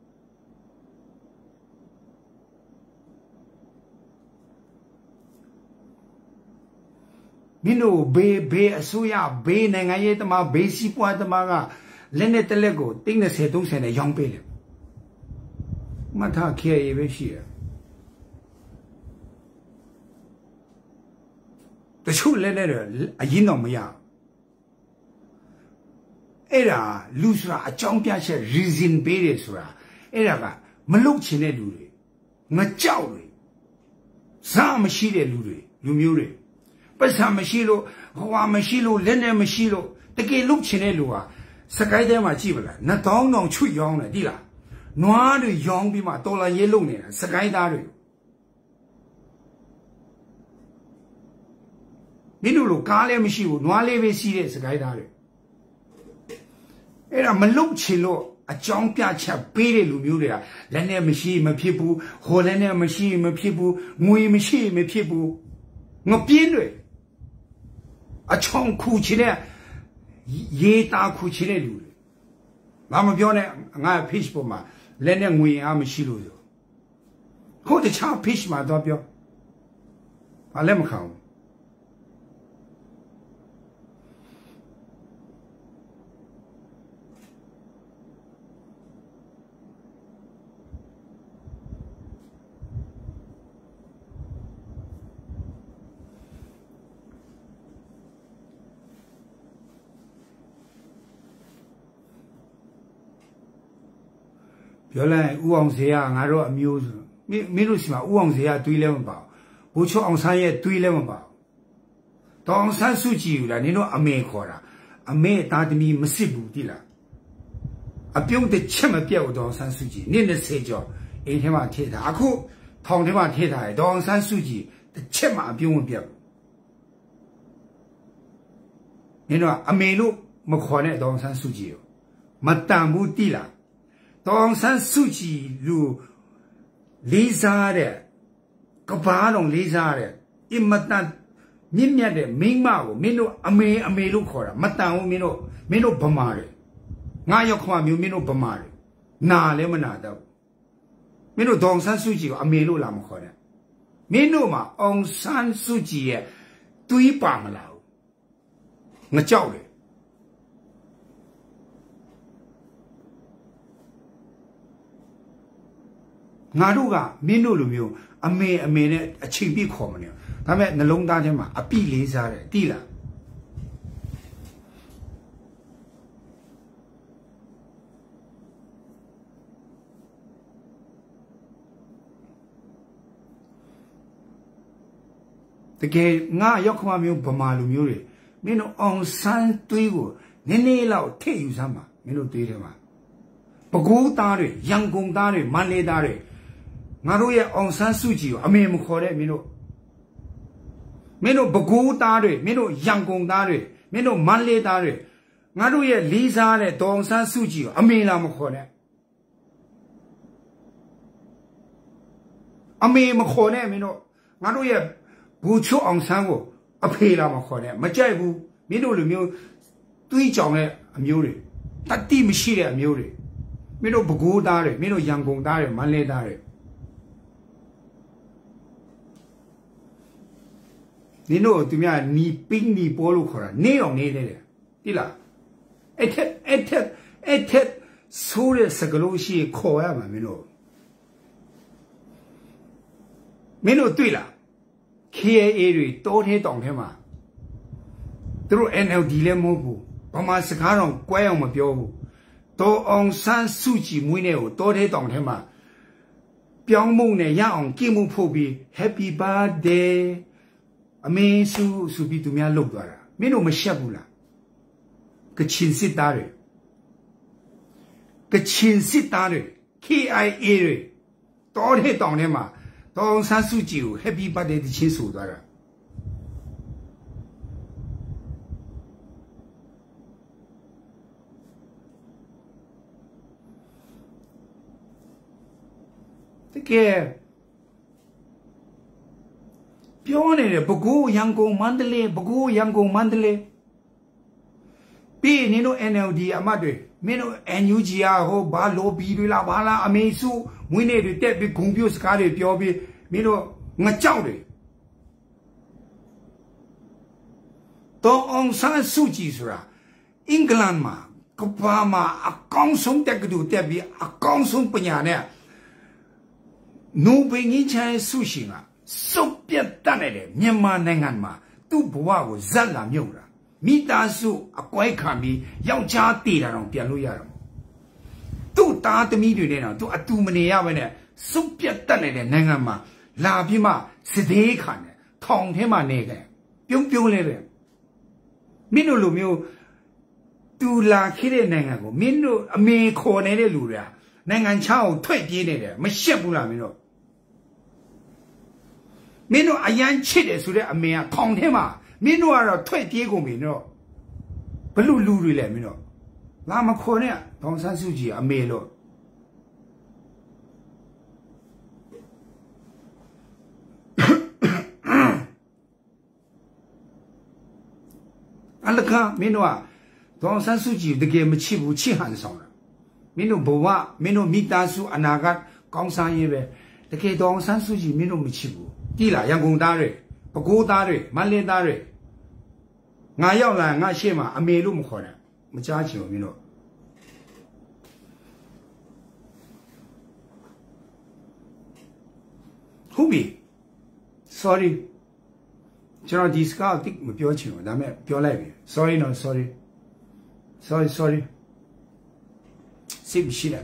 မင်းတို့ဘေဘေအစိုးရဘေနိုင်ငံရေးတမဘေစီပွားတမကလက်နဲ့တလက်ကိုတိတ်20 30နဲ့ရောင်းပေးတယ်မထခေအေပဲရှိတယ်တချို့လည်းလည်းအရင်တော့မရအဲ့ဒါလူဆိုတာအကြောင်းပြချက် reason ပေးတယ်ဆိုတာအဲ့ဒါကမလုတ်ချင်တဲ့လူတွေငကြောက်တွေဇာမရှိတဲ့လူတွေလူမျိုးတွေပတ်စံမရှိလို့ဟိုဟာမရှိလို့လက်နဲ့မရှိလို့တကယ်လုတ်ချင်တဲ့လူဟာစကိုင်းထဲမှာကြည့်ပါလားနှစ်တောင်းတောင်ချွတ်ရောင်းတယ်ဒီလားနွားတွေရောင်းပြီးမှတော်လာရဲလုံနေတာစကိုင်းသားတွေမင်းတို့လိုကားလည်းမရှိဘူးနွားလေးပဲစီးတဲ့စကိုင်းသားတွေအဲ့ဒါမလုံချင်လို့အကြောင်းပြချက်ပေးတဲ့လူမျိုးတွေကလက်နဲ့မရှိမဖြစ်ဘူးဟိုလက်နဲ့မရှိမဖြစ်ဘူးငွေမရှိမဖြစ်ဘူးငပြင်းတွေအချောင်းခုချင်တဲ့ရေတာခုချင်တဲ့လူတွေငါမပြောနဲ့ငါ Facebook မှာလက်နဲ့ငွေအားမရှိလို့ဆိုဟိုတခြား page မှာတော့ပြောဘာလဲမခံဘူးပြောလိုက်ဥအောင်စေရငါတို့အမျိုးဆိုမင်းမင်းတို့စီမှာဥအောင်စေရတွေးလဲမပါဘူးဘိုးချုပ်အောင်ဆန်းရဲ့တွေးလဲမပါဘူးတောင်ဆန်းစုကြည်ယူလားနင်တို့အမေခေါ်တာအမေသားသမီးမစစ်ဘူးတိလားအပြုံးတစ်ချက်မပြတ်ဘူးတောင်ဆန်းစုကြည်နေ့နှစ်ဆယ်ကျော်အိမ်ထဲမှာထည့်တာအခုထောင်ထဲမှာထည့်ထားတယ်တောင်ဆန်းစုကြည်တစ်ချက်မှအပြုံးမပြတ်ဘူးနင်တို့အမေလို့မခေါ်နဲ့တောင်ဆန်းစုကြည်ကိုမတန်ဘူးတိလားတောင်ဆန်းစုကြည်လူလေးစားတဲ့ကဘာလုံးလေးစားတဲ့အင်မတန်မြင့်မြတ်တဲ့မိန်းမကိုမင်းတို့အမေအမေလို့ခေါ်တာမတန်ဘူးမင်းတို့မင်းတို့ဗမာတွေငါရောက်ခွာမျိုးမင်းတို့ဗမာတွေနာလည်းမနာတော့မင်းတို့တောင်ဆန်းစုကြည်ကိုအမေလို့လာမခေါ်နဲ့မင်းတို့မှာအောင်ဆန်းစုကြည်ရဲ့တွေးပါမလားငါကြောက်တယ်ငါတို့ကမင်းတို့လိုမျိုးအမေအမေနဲ့အချိန်ပြည့်ခေါ်မနေဒါပေမဲ့နှလုံးသားထဲမှာအပိလေးစားတယ်တိလားတကယ်ငါရောက်ခမမျိုးဗမာလူမျိုးတွေမင်းတို့အောင်ဆန်းတွေးကိုနည်းနည်းလောက်ထည့်ယူစမ်းပါမင်းတို့တွေးတယ်မှာပဲခူးသားတွေရန်ကုန်သားတွေမန္တလေးသားတွေငါတို့ရဲ့အောင်ဆန်းစုကြည်ကိုအမေမခေါ်တဲ့မင်းတို့မင်းတို့ပဲခူးသားတွေမင်းတို့ရန်ကုန်သားတွေမင်းတို့မန္တလေးသားတွေငါတို့ရဲ့လေးစားတဲ့ဒေါအောင်ဆန်းစုကြည်ကိုအမေလာမခေါ်နဲ့အမေမခေါ်နဲ့မင်းတို့ငါတို့ရဲ့ဘူချွတ်အောင်ဆန်းကိုအဖေလာမခေါ်နဲ့မကြိုက်ဘူးမင်းတို့လိုမျိုးတွေးကြောင်တဲ့အမျိုးတွေတတိမရှိတဲ့အမျိုးတွေမင်းတို့ပဲခူးသားတွေမင်းတို့ရန်ကုန်သားတွေမန္တလေးသားတွေနင်တို့သူများနီပင်းနီပေါ်လို့ခေါ်တာနေအောင်နေတယ်တိလားအဲ့ထက်အဲ့ထက်အဲ့ထက်ဆိုးတဲ့စကလုံးရှိခေါ်ရမှာမင်းတို့မင်းတို့တွေ့လား K A A တွေတောထဲတောင်ထဲမှာသူတို့ N L D လည်းမဟုတ်ဘူးဘာမှစကားတော့ကွဲအောင်မပြောဘူးတောအောင်ဆန်းစုကြည်မွေးနေကိုတောထဲတောင်ထဲမှာပြောင်းမုံနဲ့ရအောင်ကြည့်မှုဖို့ပြီး Happy birthdayအမေစုစုပြီးသူများလှုပ်သွားတာမင်းတို့မရှက်ဘူးလားကချင်စစ်သားတွေကချင်စစ်သားတွေ K I A တွေတောထဲတောင်ထဲမှာတောင်ဆန်းစုကြည်ကို Happy birthday တချင်းဆိုသွားတာတကယ်ပြောနေတယ်ပဲခူးရန်ကုန်မန္တလေးပဲခူးရန်ကုန်မန္တလေးပြီးနင်တို့ N L D အမတ်တွေမင်းတို့ N U G อ่ะဟိုဘာလိုဘီတွေလားဘာလားအမေစုမွေးနေ့တွေတက်ပြီးဂုံပြိုစကားတွေပြောပြီးမင်းတို့ငကြောက်တယ်တော့အောင်ဆန်းစုကြည်ဆိုတာအင်္ဂလန်မှာကဘာမှာအကောင်းဆုံးတက်ကတူတက်ပြီးအကောင်းဆုံးပညာနဲ့နိုဘယ်ငင်းချင်ဆုရှင်ကစုပ်ပြတ်တတ်တယ်မြန်မာနိုင်ငံမှာသူ့ဘဝကိုဇက်လာမြုပ်တာမိသားစုအကွဲခံပြီးယောက်ျားတည်တာတော့ပြန်လို့ရတော့သူ့သားသမီးတွေနဲ့တော့သူအတူမနေရဘဲနဲ့စုပ်ပြတ်တတ်တဲ့နိုင်ငံမှာလာပြီးမှစသေးခံတယ်ထောင်ထဲမှာနေခဲ့ပြုံးပြုံးလဲပဲမင်းတို့လိုမျိုးတူလာခဲ့တဲ့နိုင်ငံကိုမင်းတို့အမေခေါ်နေတဲ့လူတွေကနိုင်ငံခြားကိုထွက်ပြေးနေတယ်မရှက်ဘူးလားမင်းတို့မင်းတို့အရန်ချစ်တယ်ဆိုတဲ့အမေကထောင်ထဲမှာ民众啊，退跌过民众，不录录入来民众，那么可能唐山书记啊没了。啊，那个民众啊，唐山书记这个没起步起很少了，民众不话，民众米大叔啊那个工商业呗，这个唐山书记民众没起步，第了阳光大人。不过大人，满脸大人，俺要来，俺先嘛，俺没路么可能，没家境没路。后面 ，sorry， 就让迪斯卡的没表情，咱们表来边 ，sorry 呢 ，sorry，sorry sorry， 对不起了，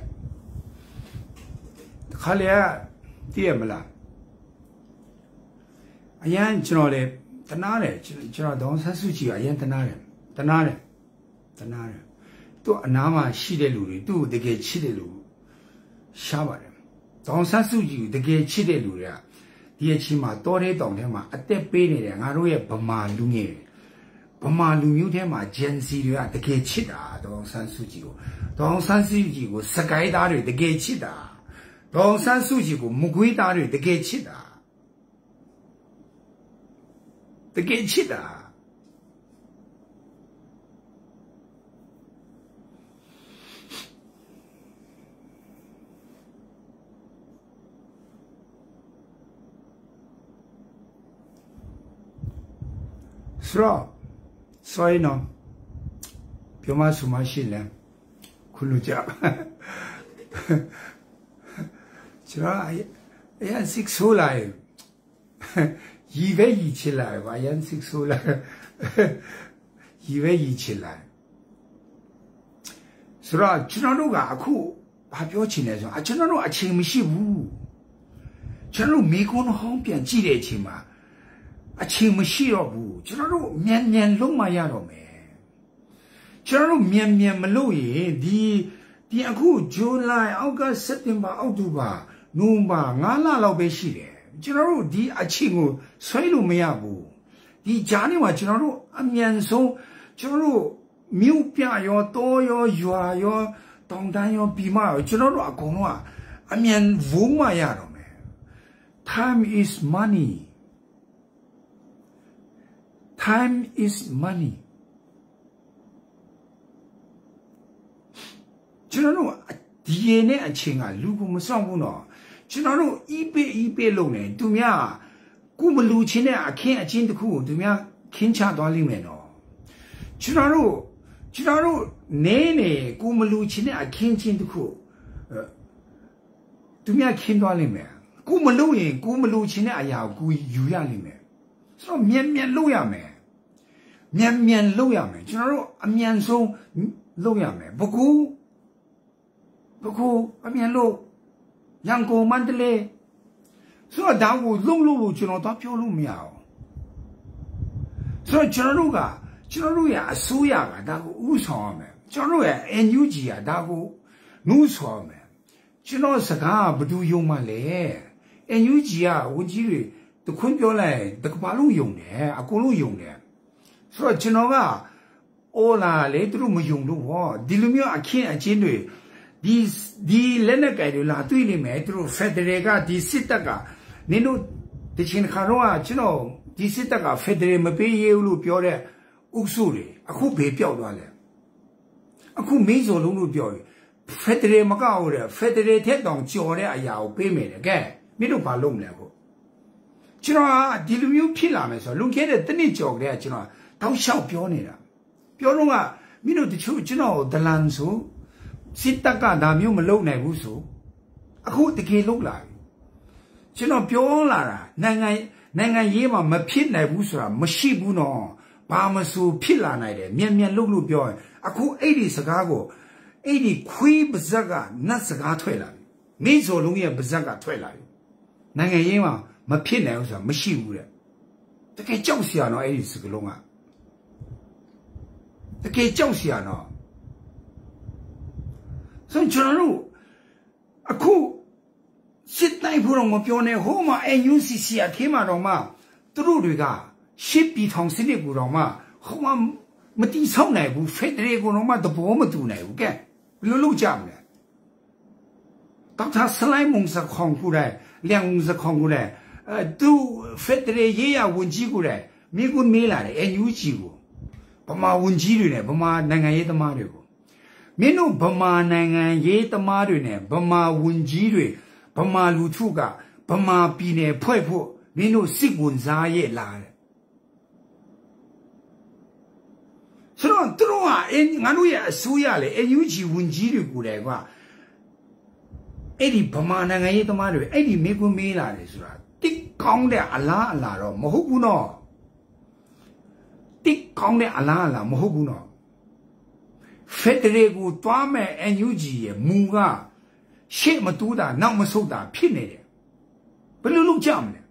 看来爹没了。哎呀，知道嘞，在哪嘞？知知道唐山书记啊，也在哪嘞？在哪嘞？在哪嘞？都哪嘛西的路嘞，都这个七的路，下巴嘞。唐山书记这个七的路嘞，第起码多的当天嘛，一得背的嘞，俺都也不马路耶，不马路有天嘛，坚持的啊，这个七的唐山书记个，唐山书记个世界大队这个七的，唐山书记个魔鬼大队这个七的。这个气的，是啊，所以呢，表嘛什么事呢？苦路家，知道哎呀，哎呀，识出来。以为一起来，我也识出来，以为一起来，是吧？就那种阿苦，还表情来说，啊，就那种阿亲没媳妇，就那种美国的方便几来亲嘛，啊，亲没媳妇，就那种面面露嘛样了没，就那种面面没露耶，第第阿苦就来熬个十天吧，熬多吧，弄吧，俺那老百姓嘞。就那种第阿亲我水都没有不，第家里话就那种阿面上就那种苗边要多要药要当当要比嘛，就那种阿公话阿面无嘛样了没 ？Time is money. Time is money. 就那种第二年阿亲啊，如果没上过呢。就那种一百一百路呢，对面啊，古么路前呢，看见的苦，对面看恰到里面咯。就那种，就那种奶奶古么路前呢，看见的苦，呃，对面看到里面，古么路人，古么路前呢，哎呀，古有样里面，说面面路样没，面面路样没，就那种啊面上路样没，不过，不过啊面路。阳光满的嘞，所以当我弄路路就能当表路苗，所以就那路个，就那路呀，收呀个，那个无常没，就那路呀，按牛机呀，那个农场没，就那时间不都用嘛嘞，按牛机啊，我记得都困表嘞，这个马路用的，啊，公路用的，所以就那个，哦啦，来都没用路哦，地里面啊，看啊，见的。第第两个街头拉队里面都发的那个第四大个，你都之前看到啊，知道第四大个发的没被业务路标的，无数的，啊，可被标到了，啊，可没做路路标的，发的没搞的，发的太当交的哎呀，我被没的，该没都把弄来过，知道啊，第六有批了没说，弄开的等你交的，知道到小标呢了，标中啊，没都的就知道的难受。是大家大苗么路来无数，啊，好的给路来，就那表啦啦，那个那个嘢嘛没骗来无数啊，没西部喏，把么数骗来来的，面面路路表，啊，可爱的是个个，爱的亏不是个，那是个退了，没做农业不是个退了，那个嘢嘛没骗来无数，没西部的，这个教师啊，喏，爱的是个龙啊，这个教师啊，喏。所以就那路，啊，苦，现代普通我表呢，好嘛，哎，有些些啊，天嘛，懂嘛，都路对个， ship 比汤是那个人嘛，好嘛没地上来不，非得那个人嘛都不么多来不干，路路讲的。当他十来蒙是看过来，两蒙是看过来，呃，都非得来也要问几过来，美国没来的，还有几个，不嘛问几个呢？不嘛那个也得嘛的个，没弄不嘛那个也得嘛的呢？不嘛问几个，不嘛路途个，不嘛比呢破破，没弄习惯啥也来的。所以这种啊，哎，俺都也收下来，哎，有几问几个过来个。哎，你不嘛那个也得嘛的，哎，你美国没来的是吧？的讲的阿拉阿拉咯，没好过喏。的讲的阿拉阿拉没好过喏。非得那个专门按有几木个，什么多的，那么收的骗来的，不能弄讲的。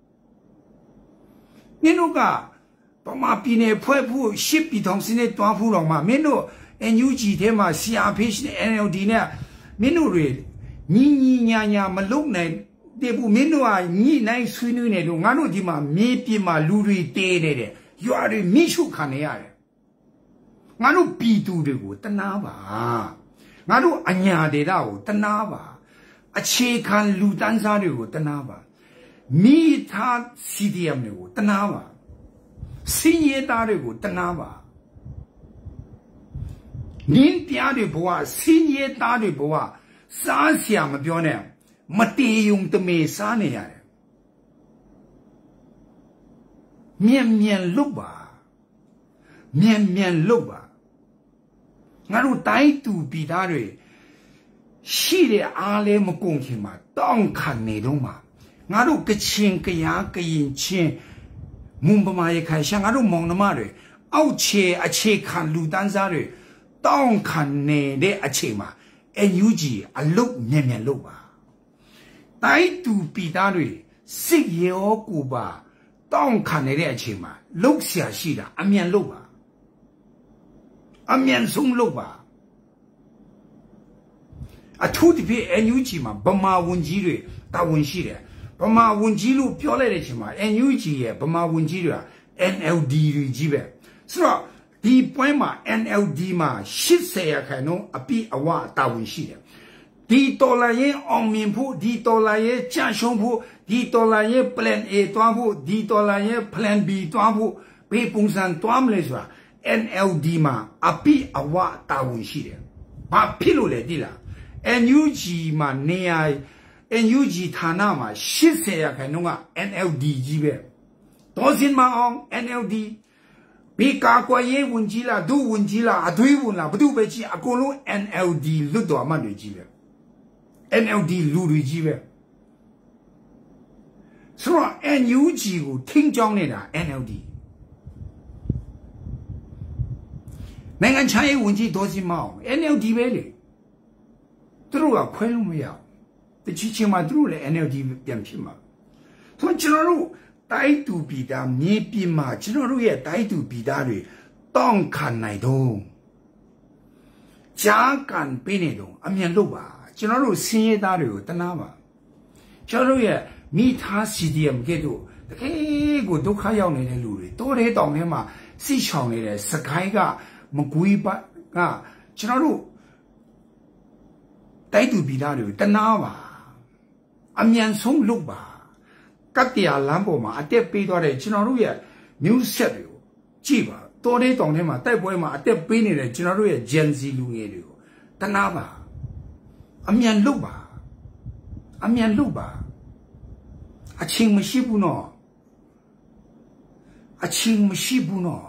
你那个不嘛比呢破破，十比同时呢短铺了嘛，没弄按有几天嘛 ，C R P 是 N L D 呢，没弄的。你你娘娘嘛弄来，这不没弄啊？你那孙女那种，俺那地嘛没比嘛路里带来的，有啊的没手看的呀的，俺那比多的个，得哪吧？俺那俺娘的啦，得哪吧？啊，切看路单上的个，得哪吧？没他 C D M 的个，得哪吧？深夜打的个，得哪吧？年点的不啊，深夜打的不啊。啥想么标呢？没得用的没啥呢呀？面面路吧，面面路吧。俺都歹毒比他的，系列阿来么公平嘛？当看那种嘛？俺都个钱个样个人钱，蒙不嘛一看，像俺都忙的嘛的，熬切啊切看路单啥的，当看那的啊切嘛。N U G 啊，路面面路吧，歹毒比他的食业好过吧，当看那点钱嘛，路下去的啊面路吧，啊面松路吧，啊土地皮 N U G 嘛，不嘛问题的，大问题的，不嘛问题路标来的钱嘛 ，N U G 也不嘛问题的 ，N L D 的基本是吧？第一point嘛 ，N L D 嘛，十岁也开弄啊比啊哇大问题的。第多来也昂面铺，第多来也加胸铺，第多来也 Plan A 短铺，第多来也 Plan B 短铺，被本身短来说 ，N L D 嘛啊比啊哇大问题的，把披露来的啦。N U G 嘛你啊 ，N U G 他那嘛十岁也开弄啊 ，N L D 级别，多少嘛昂 N L D。别家国也问题啦，都问题啦，啊对问啦，不都别去啊，公路 N L D 路多嘛累积的 ，N L D 路累积的，是吧 ？N U G 个听讲的啦 ，N L D， 那个产业问题多些嘛 ，N L D 别的，都是个快乐没有，这之前嘛都是 N L D 变品嘛，从这路。歹毒比他你比嘛，这种路也歹毒比他的，当看那种，加干比那种，啊面路吧，这种路深夜打的，等哪嘛，这路也米他 C D M 给都，哎个都看要那的路的，多来当的嘛，市场的十开个，么贵吧啊，这种路歹毒比他的，等哪嘛，啊面松路吧。各地啊，南部嘛，啊，得背到嘞，经常路也牛舌的，记吧，多来当天嘛，带不嘛，啊，得背你嘞，经常路也坚持路也的，等哪吧，啊面路吧，啊面路吧，啊青么西部呢，啊青么西部呢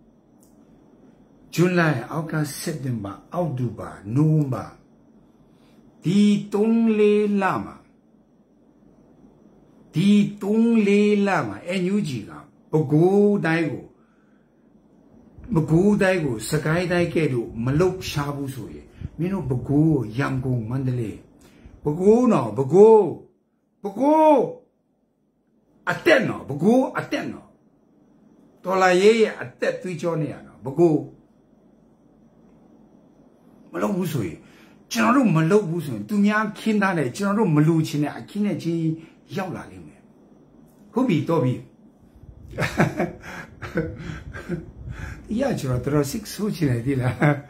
，July、August、September、October、November，地东来拉嘛。地东来啦嘛 ，N U G 个不过大个，不过大个，世界大概都没落下不所以，没有不过阳光蛮的嘞，不过呢，不过，不过，啊点呢，不过啊点呢，多来爷爷啊点对焦呢呀，不过，没落无所谓，这样都没落无所谓，都伢看他嘞，这样都没落起来，看来去要哪里？好比多比， 呀，就要到十收起来的了。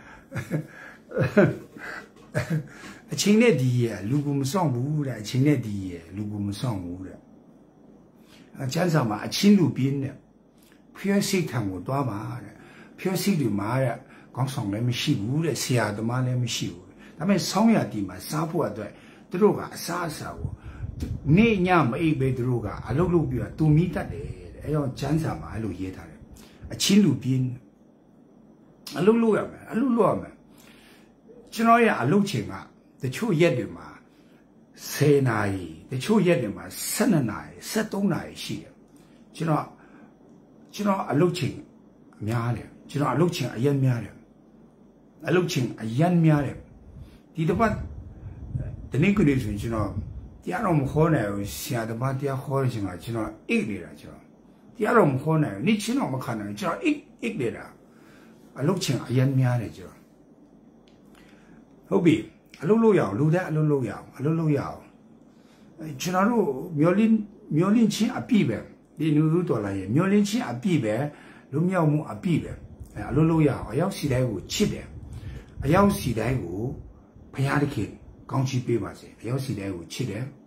青年第一，如果没上路的，青年第一，如果没上路的，啊，加上嘛，青路边的，偏西看我多嘛的，偏西的嘛的，刚上来没西路的，下的嘛来没西路的，他们上下地嘛，沙坡对，这个个沙沙我，那年没一辈这个个，啊，路路边都没得的，哎呀，加上嘛，路野他的，啊，青路边，啊，路路呀嘛，啊，路路呀嘛，这那样路情啊。的秋叶的嘛，塞那一的秋叶的嘛，塞那那一塞东那一些，就那就那阿路青苗了，就那阿路青阿烟苗了，阿路青阿烟苗了，第的话，的那个的时候就那，第二我们好呢，现在把第二好的情况就那一个了就，第二我们好呢，你去那我们看呢，就那一一个了，阿路青阿烟苗了就，后边。路路遥，路的路路遥，路路遥。去那路苗林苗林村阿比呗，你路路多了耶，苗林村阿比呗，路苗木阿比呗，哎，路路遥，阿要时代个七的，阿要时代个培养的去，刚去比嘛子，阿要时代个七的。